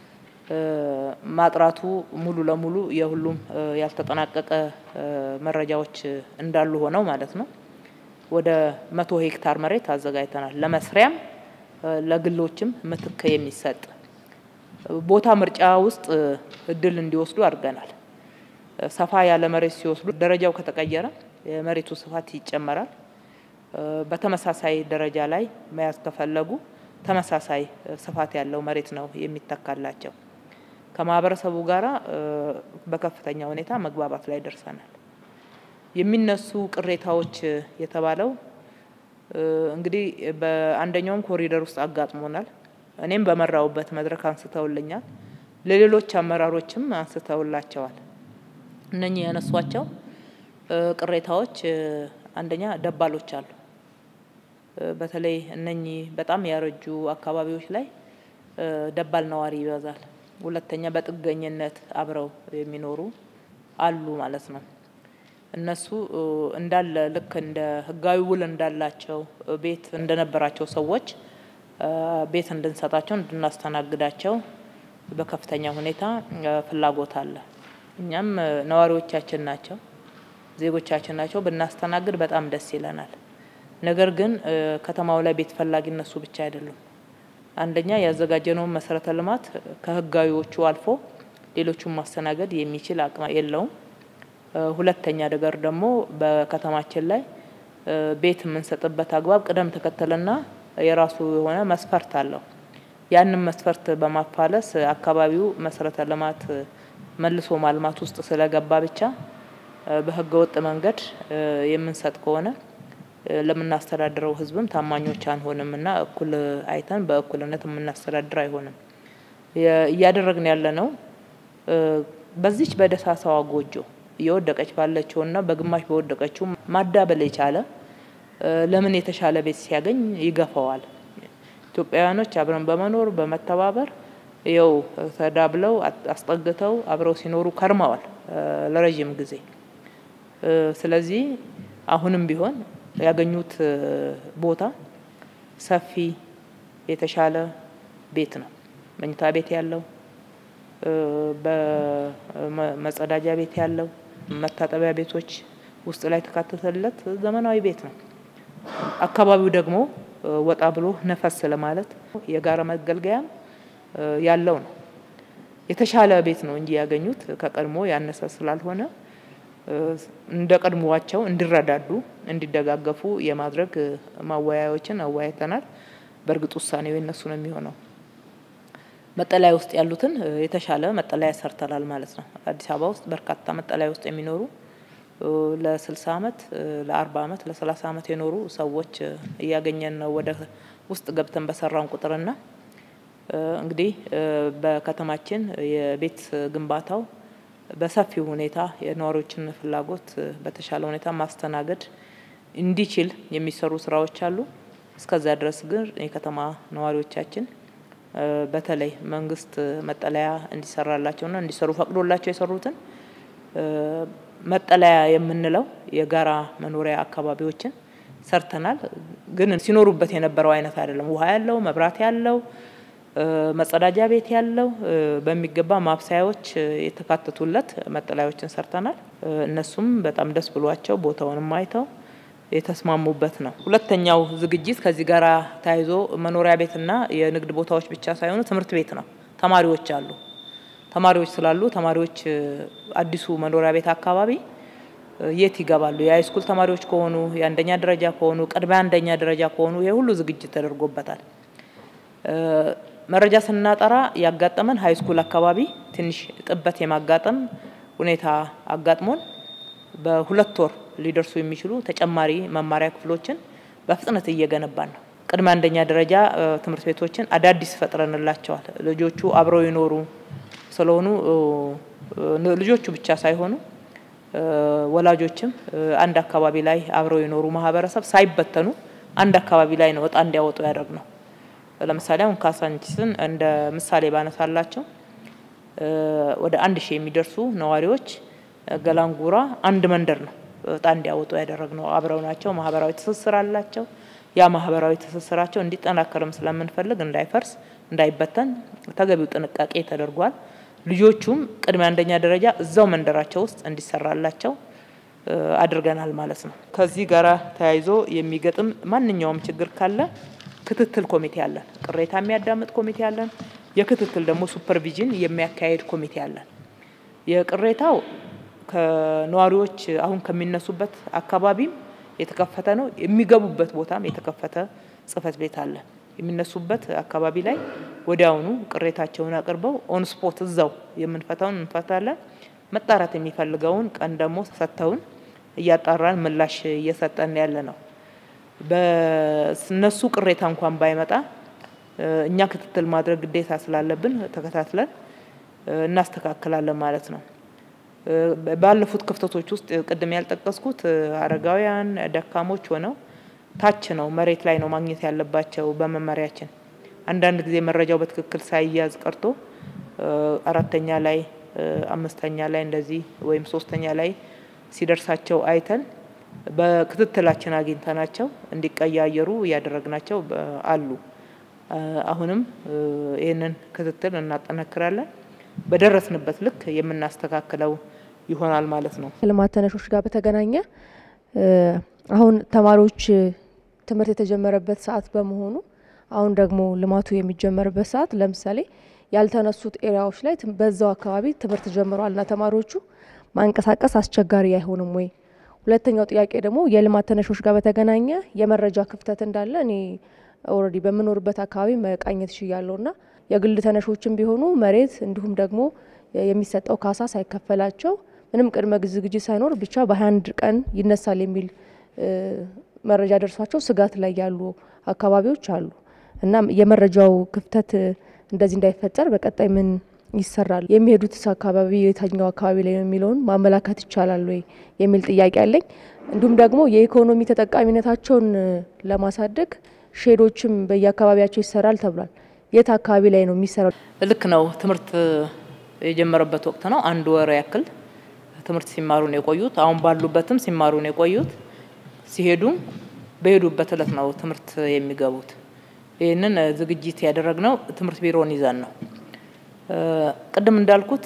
ማጥራቱ ሙሉ ለሙሉ የሁሉም ያልተጠናቀቀ መረጃዎች እንዳሉ ሆነው ማለት ነው። ወደ መቶ ሄክታር መሬት አዘጋጅተናል። ለመስሪያም ለግሎችም ምትክ የሚሰጥ ቦታ ምርጫ ውስጥ እድል እንዲወስዱ አድርገናል። ሰፋ ያለ መሬት ሲወስዱ ደረጃው ከተቀየረ የመሬቱ ስፋት ይጨመራል። በተመሳሳይ ደረጃ ላይ መያዝ ከፈለጉ ተመሳሳይ ስፋት ያለው መሬት ነው የሚተካላቸው። ከማህበረሰቡ ጋራ በከፍተኛ ሁኔታ መግባባት ላይ ደርሰናል። የሚነሱ ቅሬታዎች የተባለው እንግዲህ በአንደኛው ኮሪደር ውስጥ አጋጥሞናል። እኔም በመራውበት መድረክ አንስተውልኛል። ለሌሎች አመራሮችም አንስተውላቸዋል። እነኚህ ያነሷቸው ቅሬታዎች አንደኛ ደባሎች አሉ። በተለይ እነኚህ በጣም ያረጁ አካባቢዎች ላይ ደባል ነዋሪ ይበዛል። ሁለተኛ በጥገኝነት አብረው የሚኖሩ አሉ ማለት ነው። እነሱ እንዳለ ልክ እንደ ህጋዊ ውል እንዳላቸው ቤት እንደነበራቸው ሰዎች ቤት እንድንሰጣቸው እንድናስተናግዳቸው በከፍተኛ ሁኔታ ፍላጎት አለ። እኛም ነዋሪዎቻችን ናቸው፣ ዜጎቻችን ናቸው፣ ብናስተናግድ በጣም ደስ ይለናል። ነገር ግን ከተማው ላይ ቤት ፈላጊ እነሱ ብቻ አይደሉም። አንደኛ ያዘጋጀነው መሰረተ ልማት ከህጋዊዎቹ አልፎ ሌሎቹን ማስተናገድ የሚችል አቅም የለውም። ሁለተኛ ነገር ደግሞ በከተማችን ላይ ቤት የምንሰጥበት አግባብ ቅደም ተከተልና የራሱ የሆነ መስፈርት አለው። ያንን መስፈርት በማፋለስ አካባቢው መሰረተ ልማት መልሶ ማልማት ውስጥ ስለገባ ብቻ በህገ ወጥ መንገድ የምንሰጥ ከሆነ ለምናስተዳድረው ህዝብም ታማኞች አንሆንምና እኩል አይተን በእኩልነት የምናስተዳድር አይሆንም። ያደረግን ያለነው በዚች በደሳሳዋ ጎጆ የወደቀች ባለችውና በግማሽ በወደቀችው ማዳበል የቻለ ለምን የተሻለ ቤት ሲያገኝ ይገፋዋል። ኢትዮጵያውያኖች አብረን በመኖር በመተባበር ይው ተዳብለው አስጠግተው አብረው ሲኖሩ ከርመዋል ለረጅም ጊዜ። ስለዚህ አሁንም ቢሆን ያገኙት ቦታ ሰፊ የተሻለ ቤት ነው። መኝታ ቤት ያለው፣ በመጸዳጃ ቤት ያለው፣ መታጠቢያ ቤቶች ውስጥ ላይ ተካተተለት ዘመናዊ ቤት ነው። አካባቢው ደግሞ ወጣ ብሎ ነፈስ ለማለት የጋራ መገልገያ ያለው ነው። የተሻለ ቤት ነው እንጂ ያገኙት ከቀድሞ ያነሰ ስላልሆነ እንደ ቀድሞዋቸው እንዲረዳዱ እንዲደጋገፉ የማድረግ ማወያያዎችን አወያይተናል። በእርግጥ ውሳኔው የነሱ ነው የሚሆነው። መጠለያ ውስጥ ያሉትን የተሻለ መጠለያ ሰርተናል ማለት ነው። አዲስ አበባ ውስጥ በርካታ መጠለያ ውስጥ የሚኖሩ ለስልሳ አመት ለአርባ አመት ለሰላሳ አመት የኖሩ ሰዎች እያገኘን ነው ወደ ውስጥ ገብተን በሰራን ቁጥርና እንግዲህ በከተማችን የቤት ግንባታው በሰፊው ሁኔታ የነዋሪዎችን ፍላጎት በተሻለ ሁኔታ ማስተናገድ እንዲችል የሚሰሩ ስራዎች አሉ። እስከዛ ድረስ ግን የከተማ ነዋሪዎቻችን በተለይ መንግስት መጠለያ እንዲሰራላቸውና እንዲሰሩ ፈቅዶላቸው የሰሩትን መጠለያ የምንለው የጋራ መኖሪያ አካባቢዎችን ሰርተናል። ግን ሲኖሩበት የነበረው አይነት አይደለም። ውሃ ያለው፣ መብራት ያለው፣ መጸዳጃ ቤት ያለው፣ በሚገባ ማብሰያዎች የተካተቱለት መጠለያዎችን ሰርተናል። እነሱም በጣም ደስ ብሏቸው ቦታውንም አይተው የተስማሙበት ነው። ሁለተኛው ዝግጅት ከዚህ ጋራ ታይዞ መኖሪያ ቤትና የንግድ ቦታዎች ብቻ ሳይሆኑ ትምህርት ቤት ነው። ተማሪዎች አሉ። ተማሪዎች ስላሉ ተማሪዎች አዲሱ መኖሪያ ቤት አካባቢ የት ይገባሉ? የሃይስኩል ተማሪዎች ከሆኑ የአንደኛ ደረጃ ከሆኑ ቅድመ አንደኛ ደረጃ ከሆኑ ይሄ ሁሉ ዝግጅት ተደርጎበታል። መረጃ ስናጠራ ያጋጠመን ሃይስኩል አካባቢ ትንሽ ጥበት የማጋጠም ሁኔታ አጋጥሞን በሁለት ወር ሊደርሱ የሚችሉ ተጨማሪ መማሪያ ክፍሎችን በፍጥነት እየገነባን ነው። ቅድመ አንደኛ ደረጃ ትምህርት ቤቶችን አዳዲስ ፈጥረንላቸዋል። ልጆቹ አብረው ይኖሩ ስለሆኑ ልጆቹ ብቻ ሳይሆኑ ወላጆችም አንድ አካባቢ ላይ አብረው ይኖሩ ማህበረሰብ ሳይበተኑ አንድ አካባቢ ላይ ነው ወጣ እንዲያወጡ ያደርግነው። ለምሳሌ አሁን ካሳንቺስን እንደ ምሳሌ ባነሳላቸው ወደ አንድ ሺህ የሚደርሱ ነዋሪዎች ገላንጉራ አንድ መንደር ነው ወጣ እንዲያወጡ ያደረግነው። አብረው ናቸው፣ ማህበራዊ ትስስር አላቸው። ያ ማህበራዊ ትስስራቸው እንዲጠናከርም ስለምንፈልግ እንዳይፈርስ እንዳይበተን ተገቢው ጥንቃቄ ተደርጓል። ልጆቹም ቅድመ አንደኛ ደረጃ እዛው መንደራቸው ውስጥ እንዲሰራላቸው አድርገናል ማለት ነው። ከዚህ ጋራ ተያይዞ የሚገጥም ማንኛውም ችግር ካለ ክትትል ኮሚቴ አለን። ቅሬታ የሚያዳምጥ ኮሚቴ አለን። የክትትል ደግሞ ሱፐርቪዥን የሚያካሄድ ኮሚቴ አለን። የቅሬታው ከነዋሪዎች አሁን ከሚነሱበት አካባቢም የተከፈተ ነው። የሚገቡበት ቦታም የተከፈተ ጽህፈት ቤት አለ። የሚነሱበት አካባቢ ላይ ወዲያውኑ ቅሬታቸውን አቅርበው ኦን ስፖት እዛው የምንፈታውን እንፈታለን። መጣራት የሚፈልገውን ቀን ደግሞ ሰተውን እያጣራን ምላሽ እየሰጠን ያለ ነው። በእነሱ ቅሬታ እንኳን ባይመጣ እኛ ክትትል ማድረግ ግዴታ ስላለብን ተከታትለን እናስተካክላለን ማለት ነው። ባለፉት ክፍተቶች ውስጥ ቅድም ያልጠቀስኩት አረጋውያን ደካሞች ሆነው ታች ነው መሬት ላይ ነው ማግኘት ያለባቸው በመመሪያችን። አንዳንድ ጊዜ መረጃው በትክክል ሳይያዝ ቀርቶ አራተኛ ላይ አምስተኛ ላይ እንደዚህ ወይም ሶስተኛ ላይ ሲደርሳቸው አይተን በክትትላችን አግኝተናቸው እንዲቀያየሩ ያደረግናቸው አሉ። አሁንም ይሄንን ክትትል እናጠናክራለን። በደረስንበት ልክ የምናስተካክለው ይሆናል ማለት ነው። ልማት ተነሾች ጋር በተገናኘ አሁን ተማሪዎች ትምህርት የተጀመረበት ሰዓት በመሆኑ አሁን ደግሞ ልማቱ የሚጀመርበት ሰዓት ለምሳሌ ያልተነሱት ኤሪያዎች ላይ በዛው አካባቢ ትምህርት ጀምሯልና ተማሪዎቹ ማንቀሳቀስ አስቸጋሪ አይሆንም ወይ? ሁለተኛው ጥያቄ ደግሞ የልማት ተነሾች ጋር በተገናኘ የመረጃ ክፍተት እንዳለ እኔ ኦሬዲ በመኖርበት አካባቢ መቃኘት ይችላልውና የግል ተነሾችም ቢሆኑ መሬት እንዲሁም ደግሞ የሚሰጠው ካሳ ሳይከፈላቸው ምንም ቅድመ ዝግጅት ሳይኖር ብቻ በ21 ቀን ይነሳል የሚል መረጃ ደርሷቸው ስጋት ላይ ያሉ አካባቢዎች አሉ እና የመረጃው ክፍተት እንደዚህ እንዳይፈጠር በቀጣይ ምን ይሰራል? የሚሄዱት አካባቢ የታኛው አካባቢ ላይ የሚለውን ማመላከት ይቻላል ወይ የሚል ጥያቄ አለኝ። እንዲሁም ደግሞ የኢኮኖሚ ተጠቃሚነታቸውን ለማሳደግ ሼዶችም በየአካባቢያቸው ይሰራል ተብሏል። የት አካባቢ ላይ ነው የሚሰራው? ልክ ነው። ትምህርት የጀመረበት ወቅት ነው። አንድ ወር ያክል ትምህርት ሲማሩ ነው የቆዩት። አሁን ባሉበትም ሲማሩ ነው የቆዩት። ሲሄዱ በሄዱበት እለት ነው ትምህርት የሚገቡት። ይሄንን ዝግጅት ያደረግነው ትምህርት ቢሮን ይዘን ነው። ቅድም እንዳልኩት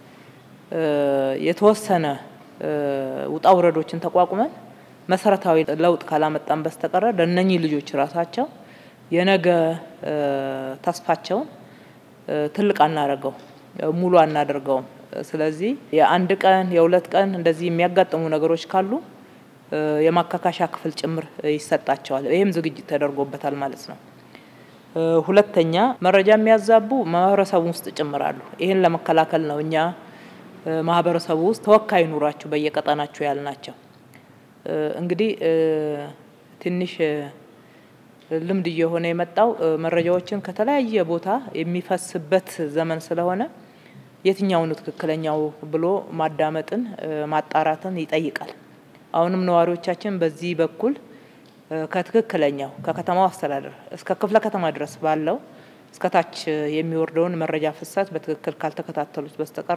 የተወሰነ ውጣ ውረዶችን ተቋቁመን መሰረታዊ ለውጥ ካላመጣን በስተቀር ለነኚህ ልጆች ራሳቸው የነገ ተስፋቸው ትልቅ አናረጋው ሙሉ አናደርገው። ስለዚህ የአንድ ቀን የሁለት ቀን እንደዚህ የሚያጋጥሙ ነገሮች ካሉ የማካካሻ ክፍል ጭምር ይሰጣቸዋል። ይሄም ዝግጅት ተደርጎበታል ማለት ነው። ሁለተኛ መረጃ የሚያዛቡ ማህበረሰቡ ውስጥ ጭምራሉ። ይሄን ለመከላከል ነው እኛ ማህበረሰቡ ውስጥ ተወካይ ኑራችሁ በየቀጣናችሁ ያልናቸው። እንግዲህ ትንሽ ልምድ እየሆነ የመጣው መረጃዎችን ከተለያየ ቦታ የሚፈስበት ዘመን ስለሆነ የትኛው ነው ትክክለኛው ብሎ ማዳመጥን ማጣራትን ይጠይቃል። አሁንም ነዋሪዎቻችን በዚህ በኩል ከትክክለኛው ከከተማው አስተዳደር እስከ ክፍለ ከተማ ድረስ ባለው እስከታች የሚወርደውን መረጃ ፍሰት በትክክል ካልተከታተሉት በስተቀር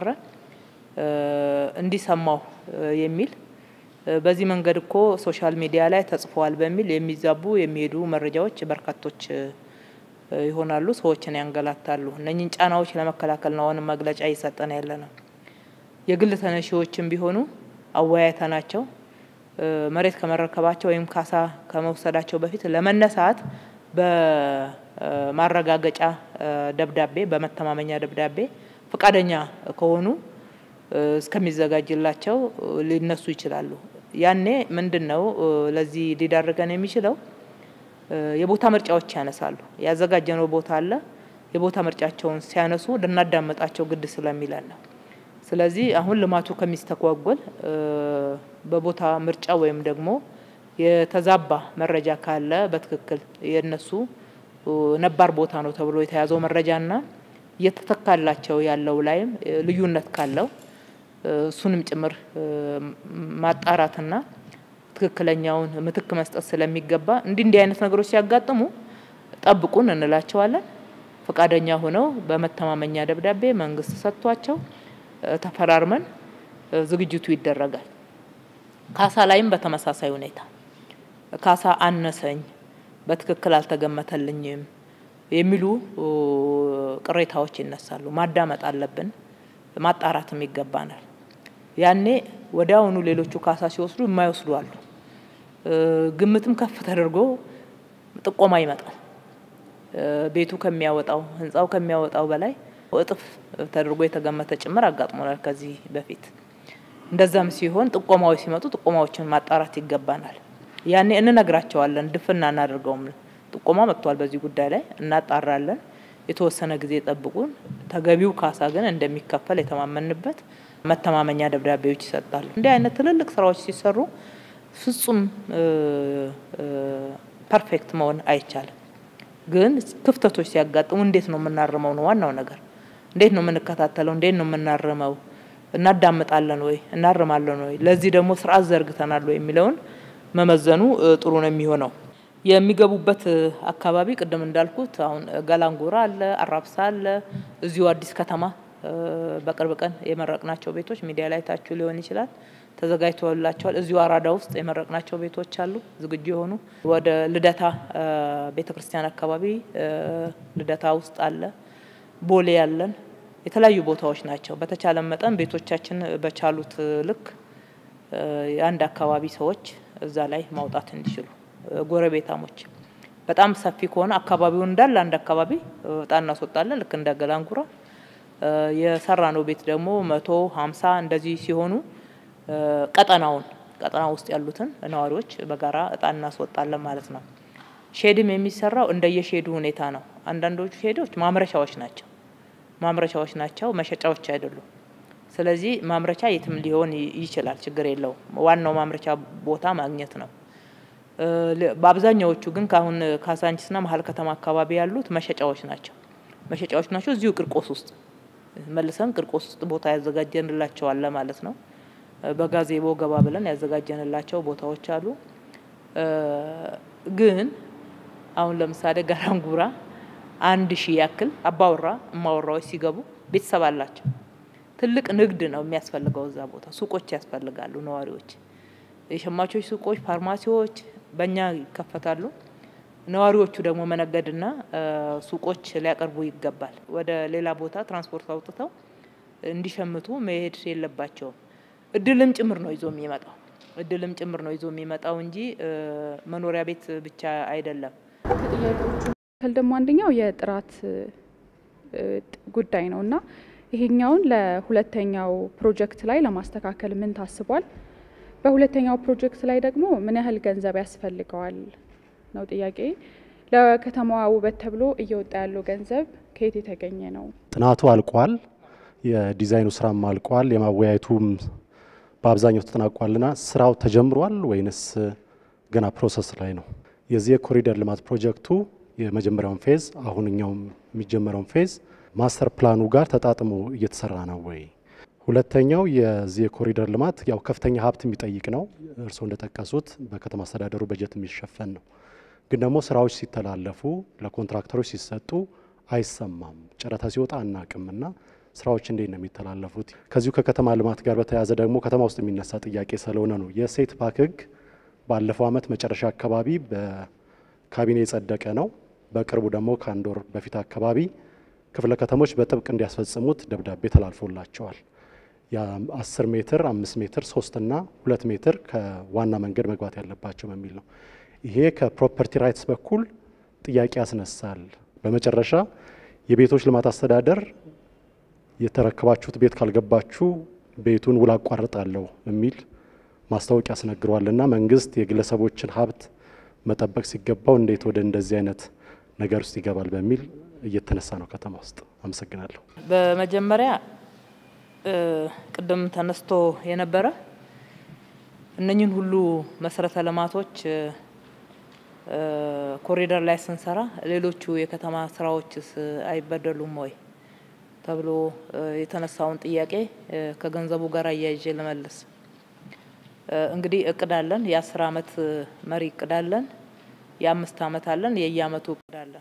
እንዲሰማው የሚል በዚህ መንገድ እኮ ሶሻል ሚዲያ ላይ ተጽፏል በሚል የሚዛቡ የሚሄዱ መረጃዎች በርካቶች ይሆናሉ፣ ሰዎችን ያንገላታሉ። እነኚህን ጫናዎች ለመከላከል ነው አሁን መግለጫ እየሰጠን ያለነው። የግል ተነሺዎችም ቢሆኑ አወያይተናቸው መሬት ከመረከባቸው ወይም ካሳ ከመውሰዳቸው በፊት ለመነሳት በማረጋገጫ ደብዳቤ በመተማመኛ ደብዳቤ ፈቃደኛ ከሆኑ እስከሚዘጋጅላቸው ሊነሱ ይችላሉ። ያኔ ምንድነው ለዚህ ሊዳረገን የሚችለው የቦታ ምርጫዎች ያነሳሉ። ያዘጋጀነው ቦታ አለ። የቦታ ምርጫቸውን ሲያነሱ ልናዳምጣቸው ግድ ስለሚለን ነው። ስለዚህ አሁን ልማቱ ከሚስተጓጎል በቦታ ምርጫ ወይም ደግሞ የተዛባ መረጃ ካለ በትክክል የነሱ ነባር ቦታ ነው ተብሎ የተያዘው መረጃና የተተካላቸው ያለው ላይም ልዩነት ካለው እሱንም ጭምር ማጣራትና ትክክለኛውን ምትክ መስጠት ስለሚገባ እንዲህ እንዲህ አይነት ነገሮች ሲያጋጥሙ ጠብቁን እንላቸዋለን። ፈቃደኛ ሆነው በመተማመኛ ደብዳቤ መንግስት ሰጥቷቸው ተፈራርመን ዝግጅቱ ይደረጋል። ካሳ ላይም በተመሳሳይ ሁኔታ ካሳ አነሰኝ በትክክል አልተገመተልኝም የሚሉ ቅሬታዎች ይነሳሉ። ማዳመጥ አለብን፣ ማጣራትም ይገባናል። ያኔ ወዲያውኑ ሌሎቹ ካሳ ሲወስዱ የማይወስዱ አሉ። ግምትም ከፍ ተደርጎ ጥቆማ ይመጣል። ቤቱ ከሚያወጣው ህንጻው ከሚያወጣው በላይ እጥፍ ተደርጎ የተገመተ ጭምር አጋጥሞናል ከዚህ በፊት። እንደዛም ሲሆን ጥቆማዎች ሲመጡ ጥቆማዎችን ማጣራት ይገባናል። ያኔ እንነግራቸዋለን፣ ድፍና እናደርገውም። ጥቆማ መጥቷል በዚህ ጉዳይ ላይ እናጣራለን፣ የተወሰነ ጊዜ ጠብቁን፣ ተገቢው ካሳ ግን እንደሚከፈል የተማመንበት መተማመኛ ደብዳቤዎች ይሰጣሉ። እንዲህ አይነት ትልልቅ ስራዎች ሲሰሩ ፍጹም ፐርፌክት መሆን አይቻልም። ግን ክፍተቶች ሲያጋጥሙ እንዴት ነው የምናርመው ነው ዋናው ነገር። እንዴት ነው የምንከታተለው? እንዴት ነው የምናርመው? እናዳምጣለን ወይ? እናርማለን ወይ? ለዚህ ደግሞ ስርዓት ዘርግተናል ወይ የሚለውን መመዘኑ ጥሩ ነው የሚሆነው። የሚገቡበት አካባቢ ቅድም እንዳልኩት አሁን ጋላንጉራ አለ፣ አራብሳ አለ፣ እዚሁ አዲስ ከተማ በቅርብ ቀን የመረቅናቸው ቤቶች ሚዲያ ላይ ታችሁ ሊሆን ይችላል ተዘጋጅተውላቸዋል። እዚሁ አራዳ ውስጥ የመረቅናቸው ቤቶች አሉ ዝግጁ የሆኑ። ወደ ልደታ ቤተክርስቲያን አካባቢ ልደታ ውስጥ አለ፣ ቦሌ ያለን የተለያዩ ቦታዎች ናቸው። በተቻለ መጠን ቤቶቻችን በቻሉት ልክ የአንድ አካባቢ ሰዎች እዛ ላይ ማውጣት እንዲችሉ ጎረቤታሞች በጣም ሰፊ ከሆነ አካባቢውን እንዳለ አንድ አካባቢ ጣና እናስወጣለን ልክ እንደ ገላንጉራ። የሰራነው ቤት ደግሞ መቶ ሃምሳ እንደዚህ ሲሆኑ ቀጠናውን ቀጠና ውስጥ ያሉትን ነዋሪዎች በጋራ ጣና እናስወጣለን ማለት ነው። ሼድም የሚሰራው እንደየሼዱ ሁኔታ ነው። አንዳንዶቹ ሼዶች ማምረቻዎች ናቸው ማምረቻዎች ናቸው መሸጫዎች አይደሉም። ስለዚህ ማምረቻ የትም ሊሆን ይችላል፣ ችግር የለውም። ዋናው ማምረቻ ቦታ ማግኘት ነው። በአብዛኛዎቹ ግን ካሁን ካሳንቺስና መሀል ከተማ አካባቢ ያሉት መሸጫዎች ናቸው መሸጫዎች ናቸው። እዚሁ ቅርቆስ ውስጥ መልሰን ቅርቆስ ውስጥ ቦታ ያዘጋጀንላቸው አለ ማለት ነው። በጋዜቦ ገባ ብለን ያዘጋጀንላቸው ቦታዎች አሉ። ግን አሁን ለምሳሌ ጋራንጉራ አንድ ሺህ ያክል አባወራ ማወራዎች ሲገቡ ቤተሰብ አላቸው። ትልቅ ንግድ ነው የሚያስፈልገው እዛ ቦታ። ሱቆች ያስፈልጋሉ ነዋሪዎች፣ የሸማቾች ሱቆች፣ ፋርማሲዎች በእኛ ይከፈታሉ። ነዋሪዎቹ ደግሞ መነገድና ሱቆች ሊያቀርቡ ይገባል። ወደ ሌላ ቦታ ትራንስፖርት አውጥተው እንዲሸምቱ መሄድ የለባቸውም። እድልም ጭምር ነው ይዞ የሚመጣው እድልም ጭምር ነው ይዞ የሚመጣው እንጂ መኖሪያ ቤት ብቻ አይደለም። ከልደሞ አንደኛው የጥራት ጉዳይ ነውና ይሄኛውን ለሁለተኛው ፕሮጀክት ላይ ለማስተካከል ምን ታስቧል? በሁለተኛው ፕሮጀክት ላይ ደግሞ ምን ያህል ገንዘብ ያስፈልገዋል ነው ጥያቄ። ለከተማዋ ውበት ተብሎ እየወጣ ያለው ገንዘብ ከየት የተገኘ ነው? ጥናቱ አልቋል፣ የዲዛይኑ ስራም አልቋል፣ የማወያየቱም በአብዛኛው ተጠናቋልና ስራው ተጀምሯል ወይንስ ገና ፕሮሰስ ላይ ነው? የዚህ የኮሪደር ልማት ፕሮጀክቱ የመጀመሪያውን ፌዝ አሁንኛው የሚጀመረውን ፌዝ ማስተር ፕላኑ ጋር ተጣጥሞ እየተሰራ ነው ወይ? ሁለተኛው የዚህ የኮሪደር ልማት ያው ከፍተኛ ሀብት የሚጠይቅ ነው። እርስዎ እንደተጠቀሱት በከተማ አስተዳደሩ በጀት የሚሸፈን ነው። ግን ደግሞ ስራዎች ሲተላለፉ ለኮንትራክተሮች ሲሰጡ አይሰማም፣ ጨረታ ሲወጣ አናቅምና ስራዎች እንዴት ነው የሚተላለፉት? ከዚሁ ከከተማ ልማት ጋር በተያያዘ ደግሞ ከተማ ውስጥ የሚነሳ ጥያቄ ስለሆነ ነው የሴት ፓክ ህግ ባለፈው አመት መጨረሻ አካባቢ በካቢኔ የጸደቀ ነው። በቅርቡ ደግሞ ከአንድ ወር በፊት አካባቢ ክፍለ ከተሞች በጥብቅ እንዲያስፈጽሙት ደብዳቤ ተላልፎላቸዋል። የ10 ሜትር፣ አምስት ሜትር፣ ሶስት እና ሁለት ሜትር ከዋና መንገድ መግባት ያለባቸው በሚል ነው። ይሄ ከፕሮፐርቲ ራይትስ በኩል ጥያቄ ያስነሳል። በመጨረሻ የቤቶች ልማት አስተዳደር የተረከባችሁት ቤት ካልገባችሁ ቤቱን ውል አቋርጣለሁ የሚል ማስታወቂያ ያስነግሯልና መንግስት የግለሰቦችን ሀብት መጠበቅ ሲገባው እንዴት ወደ እንደዚህ አይነት ነገር ውስጥ ይገባል በሚል እየተነሳ ነው ከተማ ውስጥ። አመሰግናለሁ። በመጀመሪያ ቅድም ተነስቶ የነበረ እነኚህን ሁሉ መሰረተ ልማቶች ኮሪደር ላይ ስንሰራ ሌሎቹ የከተማ ስራዎችስ አይበደሉም ወይ ተብሎ የተነሳውን ጥያቄ ከገንዘቡ ጋር አያይዤ ለመለስ። እንግዲህ እቅድ አለን፣ የ10 አመት መሪ እቅድ አለን፣ የ5 አመት አለን፣ የየአመቱ እቅድ አለን።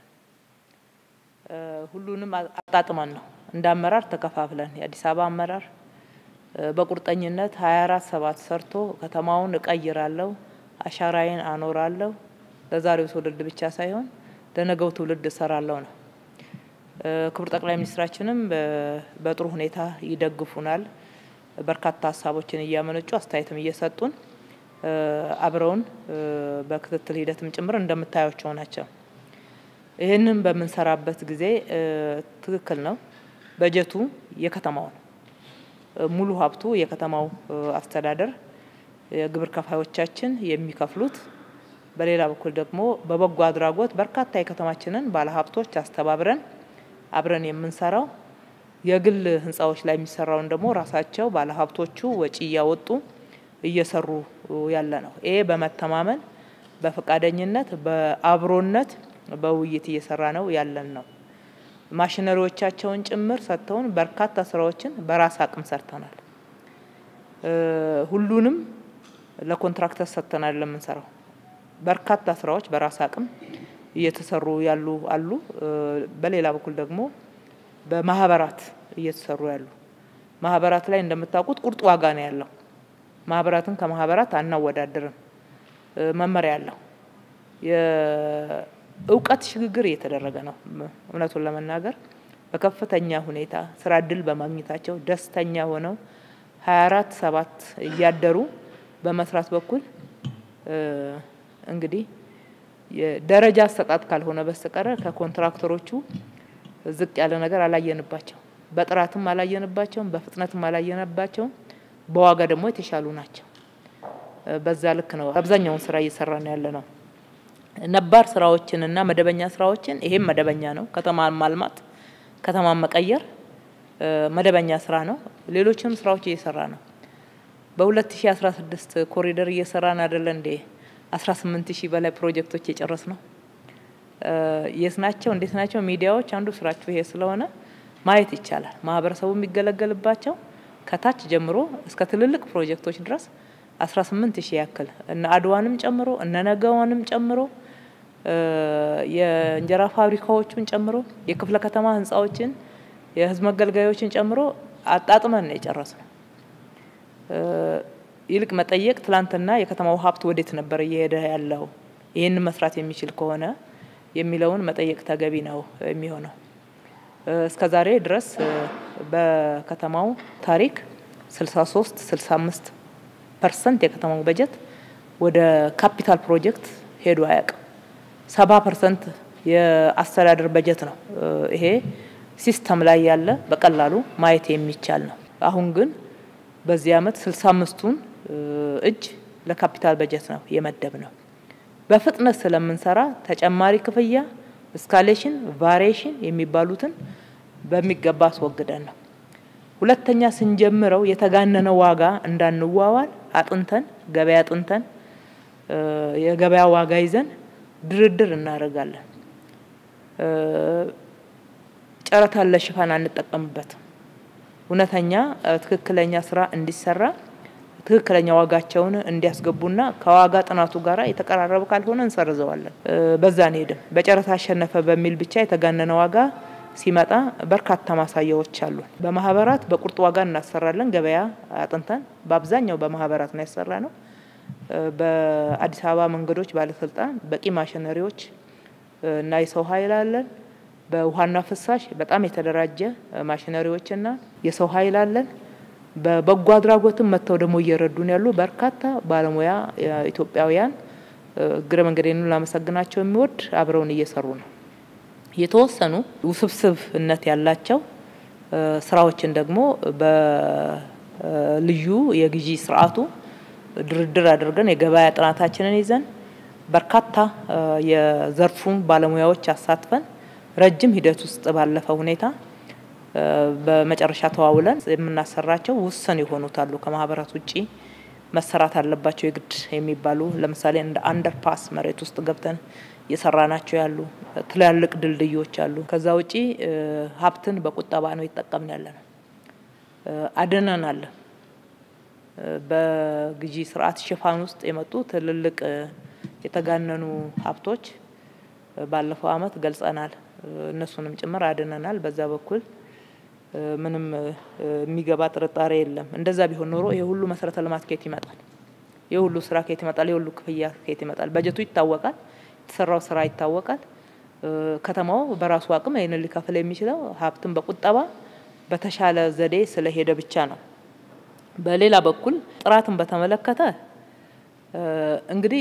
ሁሉንም አጣጥመን ነው እንዳመራር ተከፋፍለን የአዲስ አበባ አመራር በቁርጠኝነት ሃያ አራት ሰባት ሰርቶ ከተማውን እቀይራለሁ፣ አሻራዬን አኖራለሁ፣ ለዛሬው ትውልድ ብቻ ሳይሆን ለነገው ትውልድ እሰራለሁ ነው። ክቡር ጠቅላይ ሚኒስትራችንም በጥሩ ሁኔታ ይደግፉናል። በርካታ ሀሳቦችን እያመነጩ አስተያየትም እየሰጡን አብረውን በክትትል ሂደትም ጭምር እንደምታዩቸው ናቸው። ይሄንን በመንሰራበት ጊዜ ትክክል ነው። በጀቱ የከተማው ሙሉ ሀብቱ የከተማው አስተዳደር የግብር ከፋዮቻችን የሚከፍሉት፣ በሌላ በኩል ደግሞ በበጎ አድራጎት በርካታ የከተማችንን ባለሀብቶች አስተባብረን አብረን የምንሰራው፣ የግል ህንጻዎች ላይ የሚሰራውን ደግሞ ራሳቸው ባለሀብቶቹ ወጪ ያወጡ እየሰሩ ያለ ነው። ይሄ በመተማመን በፈቃደኝነት በአብሮነት በውይይት እየሰራ ነው ያለን ነው። ማሽነሪዎቻቸውን ጭምር ሰጥተውን በርካታ ስራዎችን በራስ አቅም ሰርተናል። ሁሉንም ለኮንትራክተር ሰጥተናል ለምንሰራው። በርካታ ስራዎች በራስ አቅም እየተሰሩ ያሉ አሉ። በሌላ በኩል ደግሞ በማህበራት እየተሰሩ ያሉ ማህበራት ላይ እንደምታውቁት ቁርጥ ዋጋ ነው ያለው። ማህበራትን ከማህበራት አናወዳድርም። መመሪያ ያለው የእውቀት ሽግግር እየተደረገ ነው። እውነቱን ለመናገር በከፍተኛ ሁኔታ ስራ እድል በማግኘታቸው ደስተኛ ሆነው ሃያ አራት ሰባት እያደሩ በመስራት በኩል እንግዲህ የደረጃ አሰጣጥ ካልሆነ በስተቀር ከኮንትራክተሮቹ ዝቅ ያለ ነገር አላየንባቸው። በጥራትም አላየንባቸውም፣ በፍጥነትም አላየንባቸውም። በዋጋ ደግሞ የተሻሉ ናቸው። በዛ ልክ ነው አብዛኛውን ስራ እየሰራን ያለ ነው። ነባር ስራዎችንና መደበኛ ስራዎችን ይሄም መደበኛ ነው። ከተማን ማልማት ከተማን መቀየር መደበኛ ስራ ነው። ሌሎችም ስራዎች እየሰራ ነው። በ2016 ኮሪደር እየሰራን አይደለ እንዴ? አስራ ስምንት ሺህ በላይ ፕሮጀክቶች የጨረስ ነው። የስናቸው እንዴት ናቸው? ሚዲያዎች አንዱ ስራቸው ይሄ ስለሆነ ማየት ይቻላል። ማህበረሰቡ የሚገለገልባቸው ከታች ጀምሮ እስከ ትልልቅ ፕሮጀክቶች ድረስ አስራ ስምንት ሺህ ያክል እና አድዋንም ጨምሮ እነ ነገዋንም ጨምሮ የእንጀራ ፋብሪካዎችን ጨምሮ የክፍለ ከተማ ህንጻዎችን የህዝብ መገልገያዎችን ጨምሮ አጣጥመን ነው የጨረስነው። ይልቅ መጠየቅ ትላንትና የከተማው ሀብት ወዴት ነበር እየሄደ ያለው ይሄን መስራት የሚችል ከሆነ የሚለውን መጠየቅ ተገቢ ነው የሚሆነው። እስከዛሬ ድረስ በከተማው ታሪክ ስልሳ ሶስት ስልሳ አምስት ፐርሰንት የከተማው በጀት ወደ ካፒታል ፕሮጀክት ሄዶ አያውቅም። ሰባ ፐርሰንት የአስተዳደር በጀት ነው። ይሄ ሲስተም ላይ ያለ በቀላሉ ማየት የሚቻል ነው። አሁን ግን በዚህ አመት ስልሳ አምስቱን እጅ ለካፒታል በጀት ነው የመደብ ነው። በፍጥነት ስለምንሰራ ተጨማሪ ክፍያ እስካሌሽን ቫሪዬሽን የሚባሉትን በሚገባ አስወግደን ነው። ሁለተኛ ስንጀምረው የተጋነነ ዋጋ እንዳንዋዋል አጥንተን ገበያ አጥንተን የገበያ ዋጋ ይዘን ድርድር እናደርጋለን። ጨረታ ለሽፋን አንጠቀምበት። እውነተኛ ትክክለኛ ስራ እንዲሰራ ትክክለኛ ዋጋቸውን እንዲያስገቡና ከዋጋ ጥናቱ ጋራ የተቀራረበ ካልሆነ እንሰርዘዋለን። በዛ ነው ሄደን በጨረታ አሸነፈ በሚል ብቻ የተጋነነ ዋጋ ሲመጣ በርካታ ማሳያዎች አሉ። በማህበራት በቁርጥ ዋጋ እናሰራለን። ገበያ አጥንተን በአብዛኛው በማህበራት ነው ያሰራነው። በአዲስ አበባ መንገዶች ባለስልጣን በቂ ማሽነሪዎች እና የሰው ኃይል አለን። በውሃና ፍሳሽ በጣም የተደራጀ ማሽነሪዎችና የሰው ኃይል አለን። በበጎ አድራጎትም መተው ደግሞ እየረዱን ያሉ በርካታ ባለሙያ ኢትዮጵያውያን እግረ መንገዴን ላመሰግናቸው የሚወድ አብረውን እየሰሩ ነው። የተወሰኑ ውስብስብነት ያላቸው ስራዎችን ደግሞ በልዩ የግዢ ስርዓቱ ድርድር አድርገን የገበያ ጥናታችንን ይዘን በርካታ የዘርፉን ባለሙያዎች አሳትፈን ረጅም ሂደት ውስጥ ባለፈው ሁኔታ በመጨረሻ ተዋውለን የምናሰራቸው ውስን ይሆኑት አሉ ከማህበራት ውጪ መሰራት አለባቸው የግድ የሚባሉ ለምሳሌ እንደ አንደርፓስ መሬት ውስጥ ገብተን የሰራናቸው ያሉ ትላልቅ ድልድዮች አሉ። ከዛ ውጪ ሀብትን በቁጠባ ነው የተጠቀምን ያለነው። አድነናል። በግዢ ስርዓት ሽፋን ውስጥ የመጡ ትልልቅ የተጋነኑ ሀብቶች ባለፈው አመት ገልጸናል። እነሱንም ጭምር አድነናል። በዛ በኩል ምንም የሚገባ ጥርጣሬ የለም። እንደዛ ቢሆን ኖሮ ይሄ ሁሉ መሰረተ ልማት ከየት ይመጣል? ይሄ ሁሉ ስራ ከየት ይመጣል? ይሄ ሁሉ ክፍያ ከየት ይመጣል? በጀቱ ይታወቃል፣ የተሰራው ስራ ይታወቃል። ከተማው በራሱ አቅም ይሄንን ሊከፍል የሚችለው ሀብትን በቁጠባ በተሻለ ዘዴ ስለሄደ ብቻ ነው። በሌላ በኩል ጥራትን በተመለከተ እንግዲህ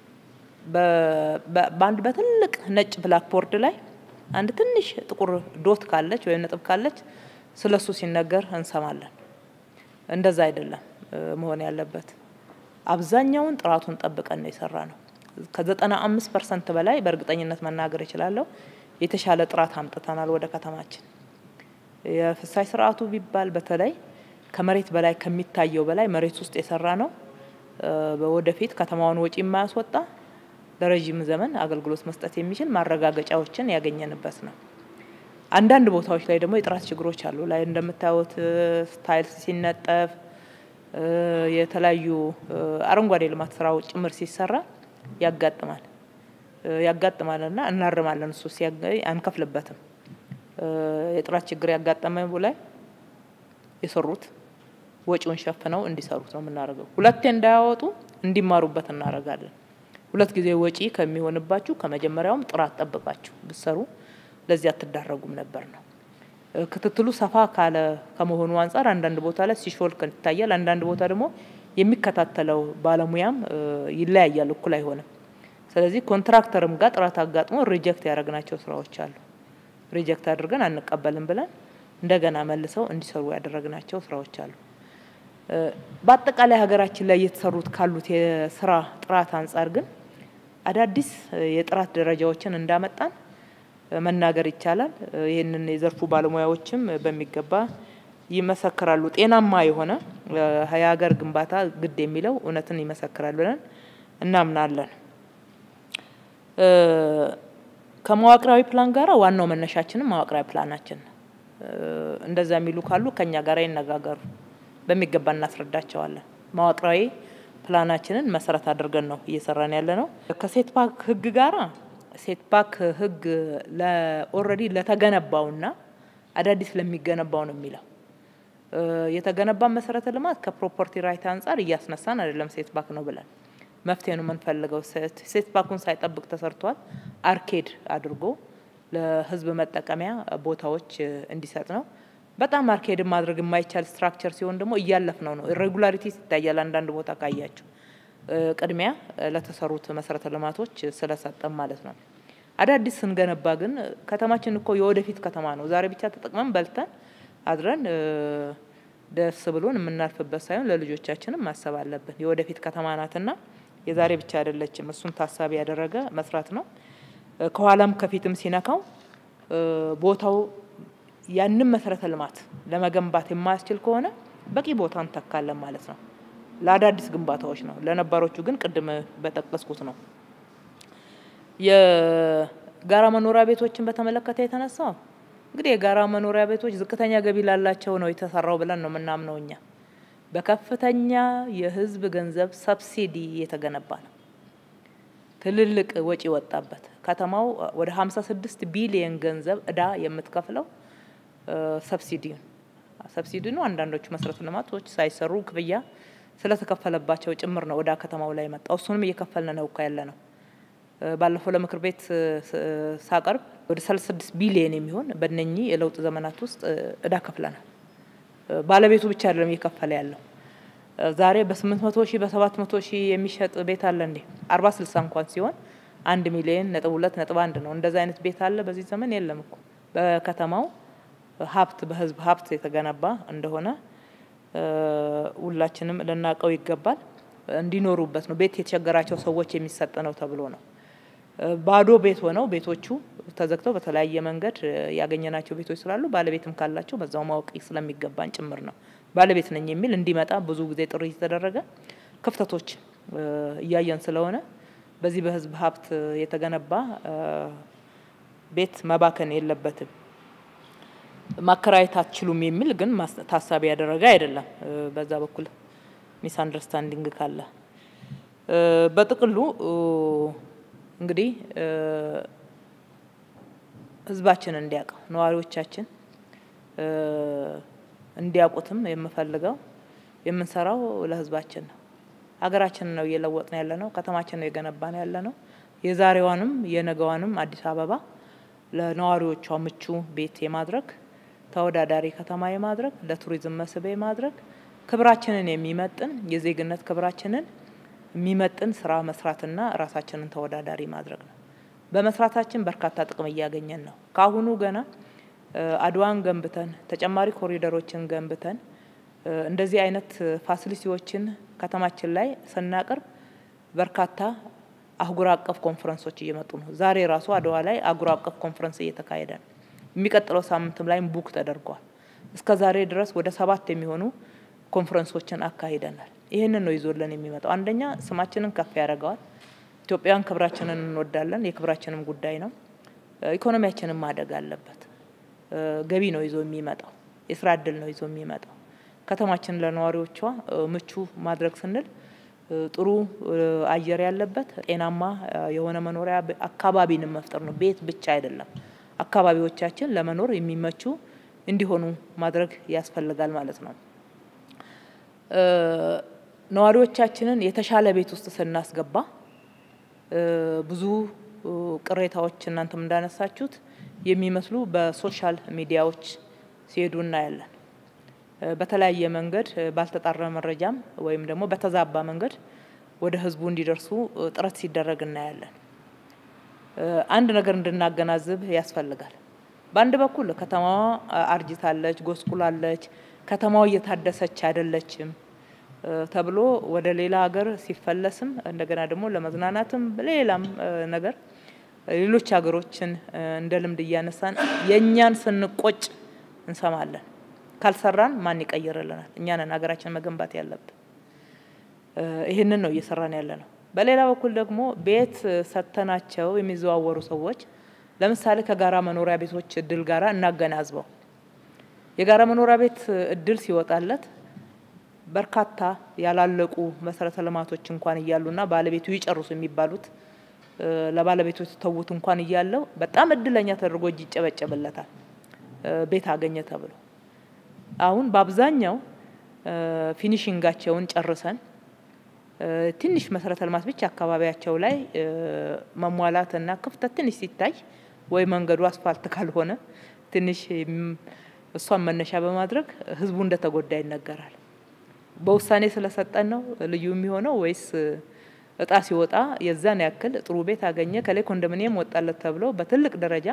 በአንድ በትልቅ ነጭ ብላክቦርድ ላይ አንድ ትንሽ ጥቁር ዶት ካለች ወይ ነጥብ ካለች ስለሱ ሲነገር እንሰማለን። እንደዛ አይደለም መሆን ያለበት። አብዛኛውን ጥራቱን ጠብቀን ነው የሰራነው። ከዘጠና አምስት ፐርሰንት በላይ በእርግጠኝነት መናገር እችላለሁ የተሻለ ጥራት አምጥተናል ወደ ከተማችን። የፍሳሽ ስርዓቱ ቢባል በተለይ ከመሬት በላይ ከሚታየው በላይ መሬት ውስጥ የሰራነው ወደፊት ከተማውን ወጪ የማያስወጣ ለረጅም ዘመን አገልግሎት መስጠት የሚችል ማረጋገጫዎችን ያገኘንበት ነው። አንዳንድ ቦታዎች ላይ ደግሞ የጥራት ችግሮች አሉ። ላይ እንደምታዩት ስታይልስ ሲነጠፍ የተለያዩ አረንጓዴ ልማት ስራው ጭምር ሲሰራ ያጋጥማል ያጋጥማልና እናርማለን። እሱ ሲያገኝ አንከፍልበትም። የጥራት ችግር ያጋጠመው ላይ የሰሩት ወጪውን ሸፍነው እንዲሰሩት ነው የምናደርገው። ሁለቴ እንዳያወጡ እንዲማሩበት እናደርጋለን። ሁለት ጊዜ ወጪ ከሚሆንባችሁ ከመጀመሪያውም ጥራት ጠብቃችሁ ብትሰሩ ለዚህ አትዳረጉም ነበር ነው። ክትትሉ ሰፋ ካለ ከመሆኑ አንፃር አንዳንድ ቦታ ላይ ሲሾልክ ይታያል። አንዳንድ ቦታ ደግሞ የሚከታተለው ባለሙያም ይለያያል፣ እኩል አይሆንም። ስለዚህ ኮንትራክተርም ጋር ጥራት አጋጥሞ ሪጀክት ያደረግናቸው ስራዎች አሉ። ሪጀክት አድርገን አንቀበልም ብለን እንደገና መልሰው እንዲሰሩ ያደረግናቸው ስራዎች አሉ። በአጠቃላይ ሀገራችን ላይ የተሰሩት ካሉት የስራ ጥራት አንፃር ግን አዳዲስ የጥራት ደረጃዎችን እንዳመጣን መናገር ይቻላል። ይሄንን የዘርፉ ባለሙያዎችም በሚገባ ይመሰክራሉ። ጤናማ የሆነ የሀገር ግንባታ ግድ የሚለው እውነትን ይመሰክራል ብለን እናምናለን። ከመዋቅራዊ ፕላን ጋራ ዋናው መነሻችን መዋቅራዊ ፕላናችን እንደዛ የሚሉ ካሉ ከኛ ጋራ ይነጋገሩ፣ በሚገባ እናስረዳቸዋለን። መዋቅራዊ ፕላናችንን መሰረት አድርገን ነው እየሰራን ያለ ነው። ከሴት ፓክ ህግ ጋራ ሴት ፓክ ህግ ለኦሬዲ ለተገነባውና አዳዲስ ለሚገነባው ነው የሚለው። የተገነባ መሰረተ ልማት ከፕሮፐርቲ ራይት አንፃር እያስነሳን አይደለም ሴት ፓክ ነው ብለን መፍትሄ ነው የምንፈልገው። ሴት ፓኩን ሳይጠብቅ ተሰርቷል። አርኬድ አድርጎ ለህዝብ መጠቀሚያ ቦታዎች እንዲሰጥ ነው። በጣም አርኬድ ማድረግ የማይቻል ስትራክቸር ሲሆን ደግሞ እያለፍነው ነው። ኢሬጉላሪቲ ሲታያል አንዳንድ ቦታ ካያችሁ ቅድሚያ ለተሰሩት መሰረተ ልማቶች ስለሰጠን ማለት ነው። አዳዲስ ስንገነባ ግን ከተማችን እኮ የወደፊት ከተማ ነው። ዛሬ ብቻ ተጠቅመን በልተን አድረን ደስ ብሎን የምናልፍበት ሳይሆን ለልጆቻችንም ማሰብ አለብን። የወደፊት ከተማ ናትና የዛሬ ብቻ አይደለችም። እሱን ታሳቢ ያደረገ መስራት ነው። ከኋላም ከፊትም ሲነካው ቦታው ያንን መሰረተ ልማት ለመገንባት የማያስችል ከሆነ በቂ ቦታ እንተካለን ማለት ነው። ለአዳዲስ ግንባታዎች ነው። ለነባሮቹ ግን ቅድም በጠቀስኩት ነው። የጋራ መኖሪያ ቤቶችን በተመለከተ የተነሳው እንግዲህ የጋራ መኖሪያ ቤቶች ዝቅተኛ ገቢ ላላቸው ነው የተሰራው ብለን ነው የምናምነው እኛ። በከፍተኛ የህዝብ ገንዘብ ሰብሲዲ የተገነባ ነው። ትልልቅ ወጪ ወጣበት። ከተማው ወደ ሃምሳ ስድስት ቢሊዮን ገንዘብ እዳ የምትከፍለው ሰብሲዲ ሰብሲዲ ነው። አንዳንዶቹ መሰረተ ልማቶች ሳይሰሩ ክፍያ ስለተከፈለባቸው ጭምር ነው ወደ ከተማው ላይ መጣው። እሱንም እየከፈልን ነው ያለ ነው። ባለፈው ለምክር ቤት ሳቀርብ ወደ ሰላሳ ስድስት ቢሊዮን የሚሆን በእነኚህ የለውጥ ዘመናት ውስጥ እዳ ከፍለናል። ባለቤቱ ብቻ አይደለም እየከፈለ ያለው። ዛሬ በስምንት መቶ ሺህ በሰባት መቶ ሺህ የሚሸጥ ቤት አለ እንዴ? አርባ ስልሳ እንኳን ሲሆን አንድ ሚሊዮን ነጥብ ሁለት ነጥብ አንድ ነው። እንደዛ አይነት ቤት አለ በዚህ ዘመን የለም እኮ። በከተማው ሀብት በህዝብ ሀብት የተገነባ እንደሆነ ሁላችንም ልናቀው ይገባል። እንዲኖሩበት ነው። ቤት የተቸገራቸው ሰዎች የሚሰጥ ነው ተብሎ ነው። ባዶ ቤት ሆነው ቤቶቹ ተዘግተው በተለያየ መንገድ ያገኘናቸው ቤቶች ስላሉ ባለቤትም ካላቸው በዛው ማወቅ ስለሚገባን ጭምር ነው። ባለቤት ነኝ የሚል እንዲመጣ ብዙ ጊዜ ጥሪ የተደረገ ክፍተቶች እያየን ስለሆነ በዚህ በህዝብ ሀብት የተገነባ ቤት መባከን የለበትም። ማከራየት አትችሉም የሚል ግን ታሳቢ ያደረገ አይደለም። በዛ በኩል ሚስ አንደርስታንዲንግ ካለ በጥቅሉ እንግዲህ ህዝባችን እንዲያውቀው ነዋሪዎቻችን እንዲያውቁትም የምፈልገው የምንሰራው ለህዝባችን ነው። ሀገራችንን ነው እየለወጥን ያለ ነው። ከተማችን ነው የገነባን ያለ ነው። የዛሬዋንም የነገዋንም አዲስ አበባ ለነዋሪዎቿ ምቹ ቤት የማድረግ ተወዳዳሪ ከተማ የማድረግ ለቱሪዝም መስህብ የማድረግ ክብራችንን የሚመጥን የዜግነት ክብራችንን የሚመጥን ስራ መስራትና ራሳችንን ተወዳዳሪ ማድረግ ነው። በመስራታችን በርካታ ጥቅም እያገኘን ነው። ካሁኑ ገና አድዋን ገንብተን ተጨማሪ ኮሪደሮችን ገንብተን እንደዚህ አይነት ፋሲሊቲዎችን ከተማችን ላይ ስናቀርብ በርካታ አህጉር አቀፍ ኮንፈረንሶች እየመጡ ነው። ዛሬ ራሱ አድዋ ላይ አህጉር አቀፍ ኮንፈረንስ እየተካሄደ ነው። የሚቀጥለው ሳምንትም ላይ ቡክ ተደርጓል። እስከ ዛሬ ድረስ ወደ ሰባት የሚሆኑ ኮንፈረንሶችን አካሂደናል። ይሄንን ነው ይዞልን የሚመጣው። አንደኛ ስማችንን ከፍ ያደርገዋል። ኢትዮጵያን ክብራችንን እንወዳለን። የክብራችንም ጉዳይ ነው። ኢኮኖሚያችንን ማደግ አለበት። ገቢ ነው ይዞ የሚመጣው። የስራ እድል ነው ይዞ የሚመጣው። ከተማችን ለነዋሪዎቿ ምቹ ማድረግ ስንል ጥሩ አየር ያለበት ጤናማ የሆነ መኖሪያ አካባቢን መፍጠር ነው። ቤት ብቻ አይደለም። አካባቢዎቻችን ለመኖር የሚመቹ እንዲሆኑ ማድረግ ያስፈልጋል ማለት ነው። ነዋሪዎቻችንን የተሻለ ቤት ውስጥ ስናስገባ ብዙ ቅሬታዎች እናንተም እንዳነሳችሁት የሚመስሉ በሶሻል ሚዲያዎች ሲሄዱ እናያለን። በተለያየ መንገድ ባልተጣራ መረጃም ወይም ደግሞ በተዛባ መንገድ ወደ ህዝቡ እንዲደርሱ ጥረት ሲደረግ እናያለን። አንድ ነገር እንድናገናዝብ ያስፈልጋል። በአንድ በኩል ከተማዋ አርጅታለች፣ ጎስቁላለች፣ ከተማው እየታደሰች አይደለችም ተብሎ ወደ ሌላ ሀገር ሲፈለስም እንደገና ደግሞ ለመዝናናትም ሌላም ነገር ሌሎች ሀገሮችን እንደ ልምድ እያነሳን የኛን ስንቆጭ እንሰማለን። ካልሰራን ማን ይቀይርልናል? እኛ ነን ሀገራችን መገንባት ያለብን። ይሄንን ነው እየሰራን ያለ ነው። በሌላ በኩል ደግሞ ቤት ሰተናቸው የሚዘዋወሩ ሰዎች ለምሳሌ ከጋራ መኖሪያ ቤቶች እድል ጋራ እናገናዝበው። የጋራ መኖሪያ ቤት እድል ሲወጣለት በርካታ ያላለቁ መሰረተ ልማቶች እንኳን እያሉና ባለቤቱ ይጨርሱ የሚባሉት ለባለቤቱ ተውት እንኳን እያለው በጣም እድለኛ ተደርጎ ይጨበጨብለታል ቤት አገኘ ተብሎ። አሁን በአብዛኛው ፊኒሺንጋቸውን ጨርሰን ትንሽ መሰረተ ልማት ብቻ አካባቢያቸው ላይ መሟላትና ክፍተት ትንሽ ሲታይ ወይ መንገዱ አስፋልት ካልሆነ ትንሽ እሷን መነሻ በማድረግ ህዝቡ እንደተጎዳ ይነገራል። በውሳኔ ስለሰጠን ነው ልዩ የሚሆነው ወይስ እጣ ሲወጣ የዛን ያክል ጥሩ ቤት አገኘ ከሌ ኮንዶሚኒየም ወጣለት ተብሎ በትልቅ ደረጃ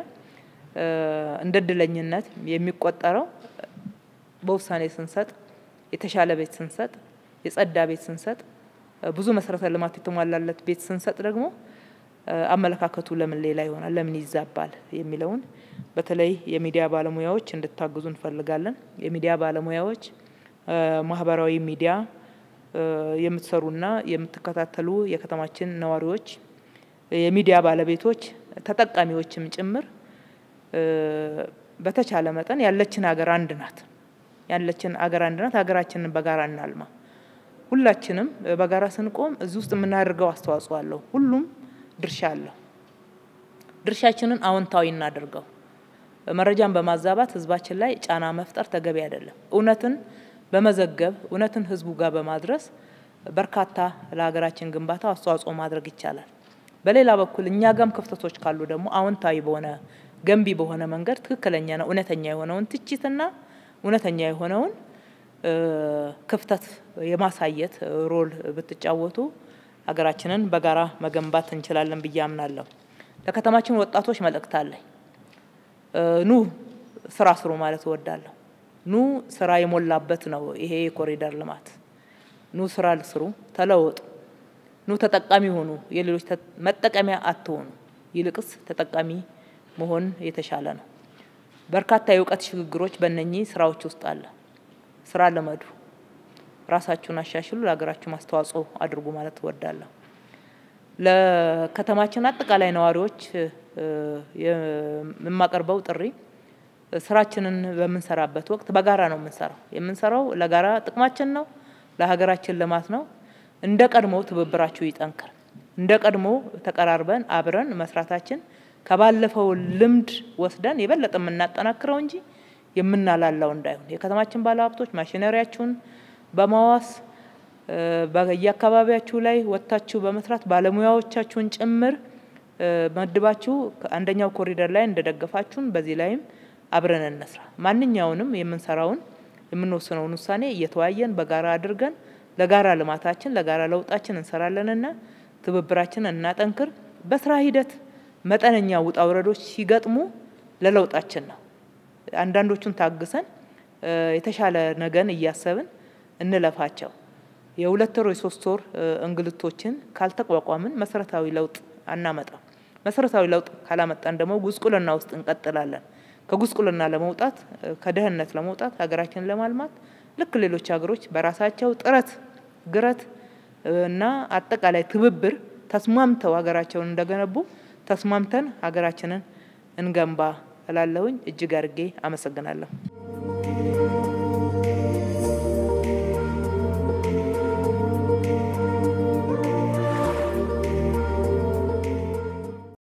እንደ ድለኝነት የሚቆጠረው በውሳኔ ስንሰጥ የተሻለ ቤት ስንሰጥ የጸዳ ቤት ስንሰጥ ብዙ መሰረተ ልማት የተሟላለት ቤት ስንሰጥ ደግሞ አመለካከቱ ለምን ሌላ ይሆናል ለምን ይዛባል የሚለውን በተለይ የሚዲያ ባለሙያዎች እንድታግዙ እንፈልጋለን። የሚዲያ ባለሙያዎች ማህበራዊ ሚዲያ የምትሰሩና የምትከታተሉ የከተማችን ነዋሪዎች የሚዲያ ባለቤቶች ተጠቃሚዎችም ጭምር በተቻለ መጠን ያለችን ሀገር አንድ ናት። ያለችን ሀገር አንድ ናት። ሀገራችንን በጋራ እናልማ። ሁላችንም በጋራ ስንቆም እዚህ ውስጥ የምናደርገው አስተዋጽኦ አለው። ሁሉም ድርሻ አለው። ድርሻችንን አዎንታዊ እናድርገው። መረጃን በማዛባት ህዝባችን ላይ ጫና መፍጠር ተገቢ አይደለም። እውነትን በመዘገብ እውነትን ህዝቡ ጋር በማድረስ በርካታ ለሀገራችን ግንባታ አስተዋጽኦ ማድረግ ይቻላል። በሌላ በኩል እኛ ጋም ክፍተቶች ካሉ ደግሞ አዎንታዊ በሆነ ገንቢ በሆነ መንገድ ትክክለኛና እውነተኛ የሆነውን ትችትና እውነተኛ የሆነውን ክፍተት የማሳየት ሮል ብትጫወቱ ሀገራችንን በጋራ መገንባት እንችላለን ብዬ አምናለሁ። ለከተማችን ወጣቶች መልእክት አለኝ። ኑ ስራ ስሩ ማለት እወዳለሁ። ኑ ስራ የሞላበት ነው ይሄ የኮሪደር ልማት። ኑ ስራ ልስሩ፣ ተለወጡ፣ ኑ ተጠቃሚ ሆኑ፣ የሌሎች መጠቀሚያ አትሆኑ። ይልቅስ ተጠቃሚ መሆን የተሻለ ነው። በርካታ የእውቀት ሽግግሮች በእነኚህ ስራዎች ውስጥ አለ። ስራ ለመዱ፣ ራሳችሁን አሻሽሉ፣ ለሀገራችሁ ማስተዋጽኦ አድርጉ ማለት እወዳለሁ። ለከተማችን አጠቃላይ ነዋሪዎች የማቀርበው ጥሪ ስራችንን በመንሰራበት ወቅት በጋራ ነው የምንሰራው። የምንሰራው ለጋራ ጥቅማችን ነው፣ ለሀገራችን ልማት ነው። እንደ ቀድሞ ትብብራችሁ ይጠንክር። እንደ ቀድሞ ተቀራርበን አብረን መስራታችን ከባለፈው ልምድ ወስደን የበለጠ የምናጠናክረው እንጂ የምናላላው እንዳይሆን የከተማችን ባለሀብቶች ማሽነሪያችሁን በማዋስ በየአካባቢያችሁ ላይ ወጣችሁ በመስራት ባለሙያዎቻችሁን ጭምር መድባችሁ አንደኛው ኮሪደር ላይ እንደደገፋችሁን በዚህ ላይም አብረን እንስራ። ማንኛውንም የምንሰራውን የምንወስነውን ውሳኔ እየተዋየን በጋራ አድርገን ለጋራ ልማታችን ለጋራ ለውጣችን እንሰራለንና ትብብራችንን እናጠንክር። በስራ ሂደት መጠነኛ ውጣ ውረዶች ሲገጥሙ ለለውጣችን ነው። አንዳንዶቹን ታግሰን የተሻለ ነገን እያሰብን እንለፋቸው። የሁለት ወር የሶስት ወር እንግልቶችን ካልተቋቋምን መሰረታዊ ለውጥ አናመጣም። መሰረታዊ ለውጥ ካላመጣን ደግሞ ጉስቁልና ውስጥ እንቀጥላለን። ከጉስቁልና ለመውጣት ከደህንነት ለመውጣት ሀገራችንን ለማልማት ልክ ሌሎች ሀገሮች በራሳቸው ጥረት ግረት እና አጠቃላይ ትብብር ተስማምተው ሀገራቸውን እንደገነቡ ተስማምተን ሀገራችንን እንገንባ እላለሁኝ። እጅግ አድርጌ አመሰግናለሁ።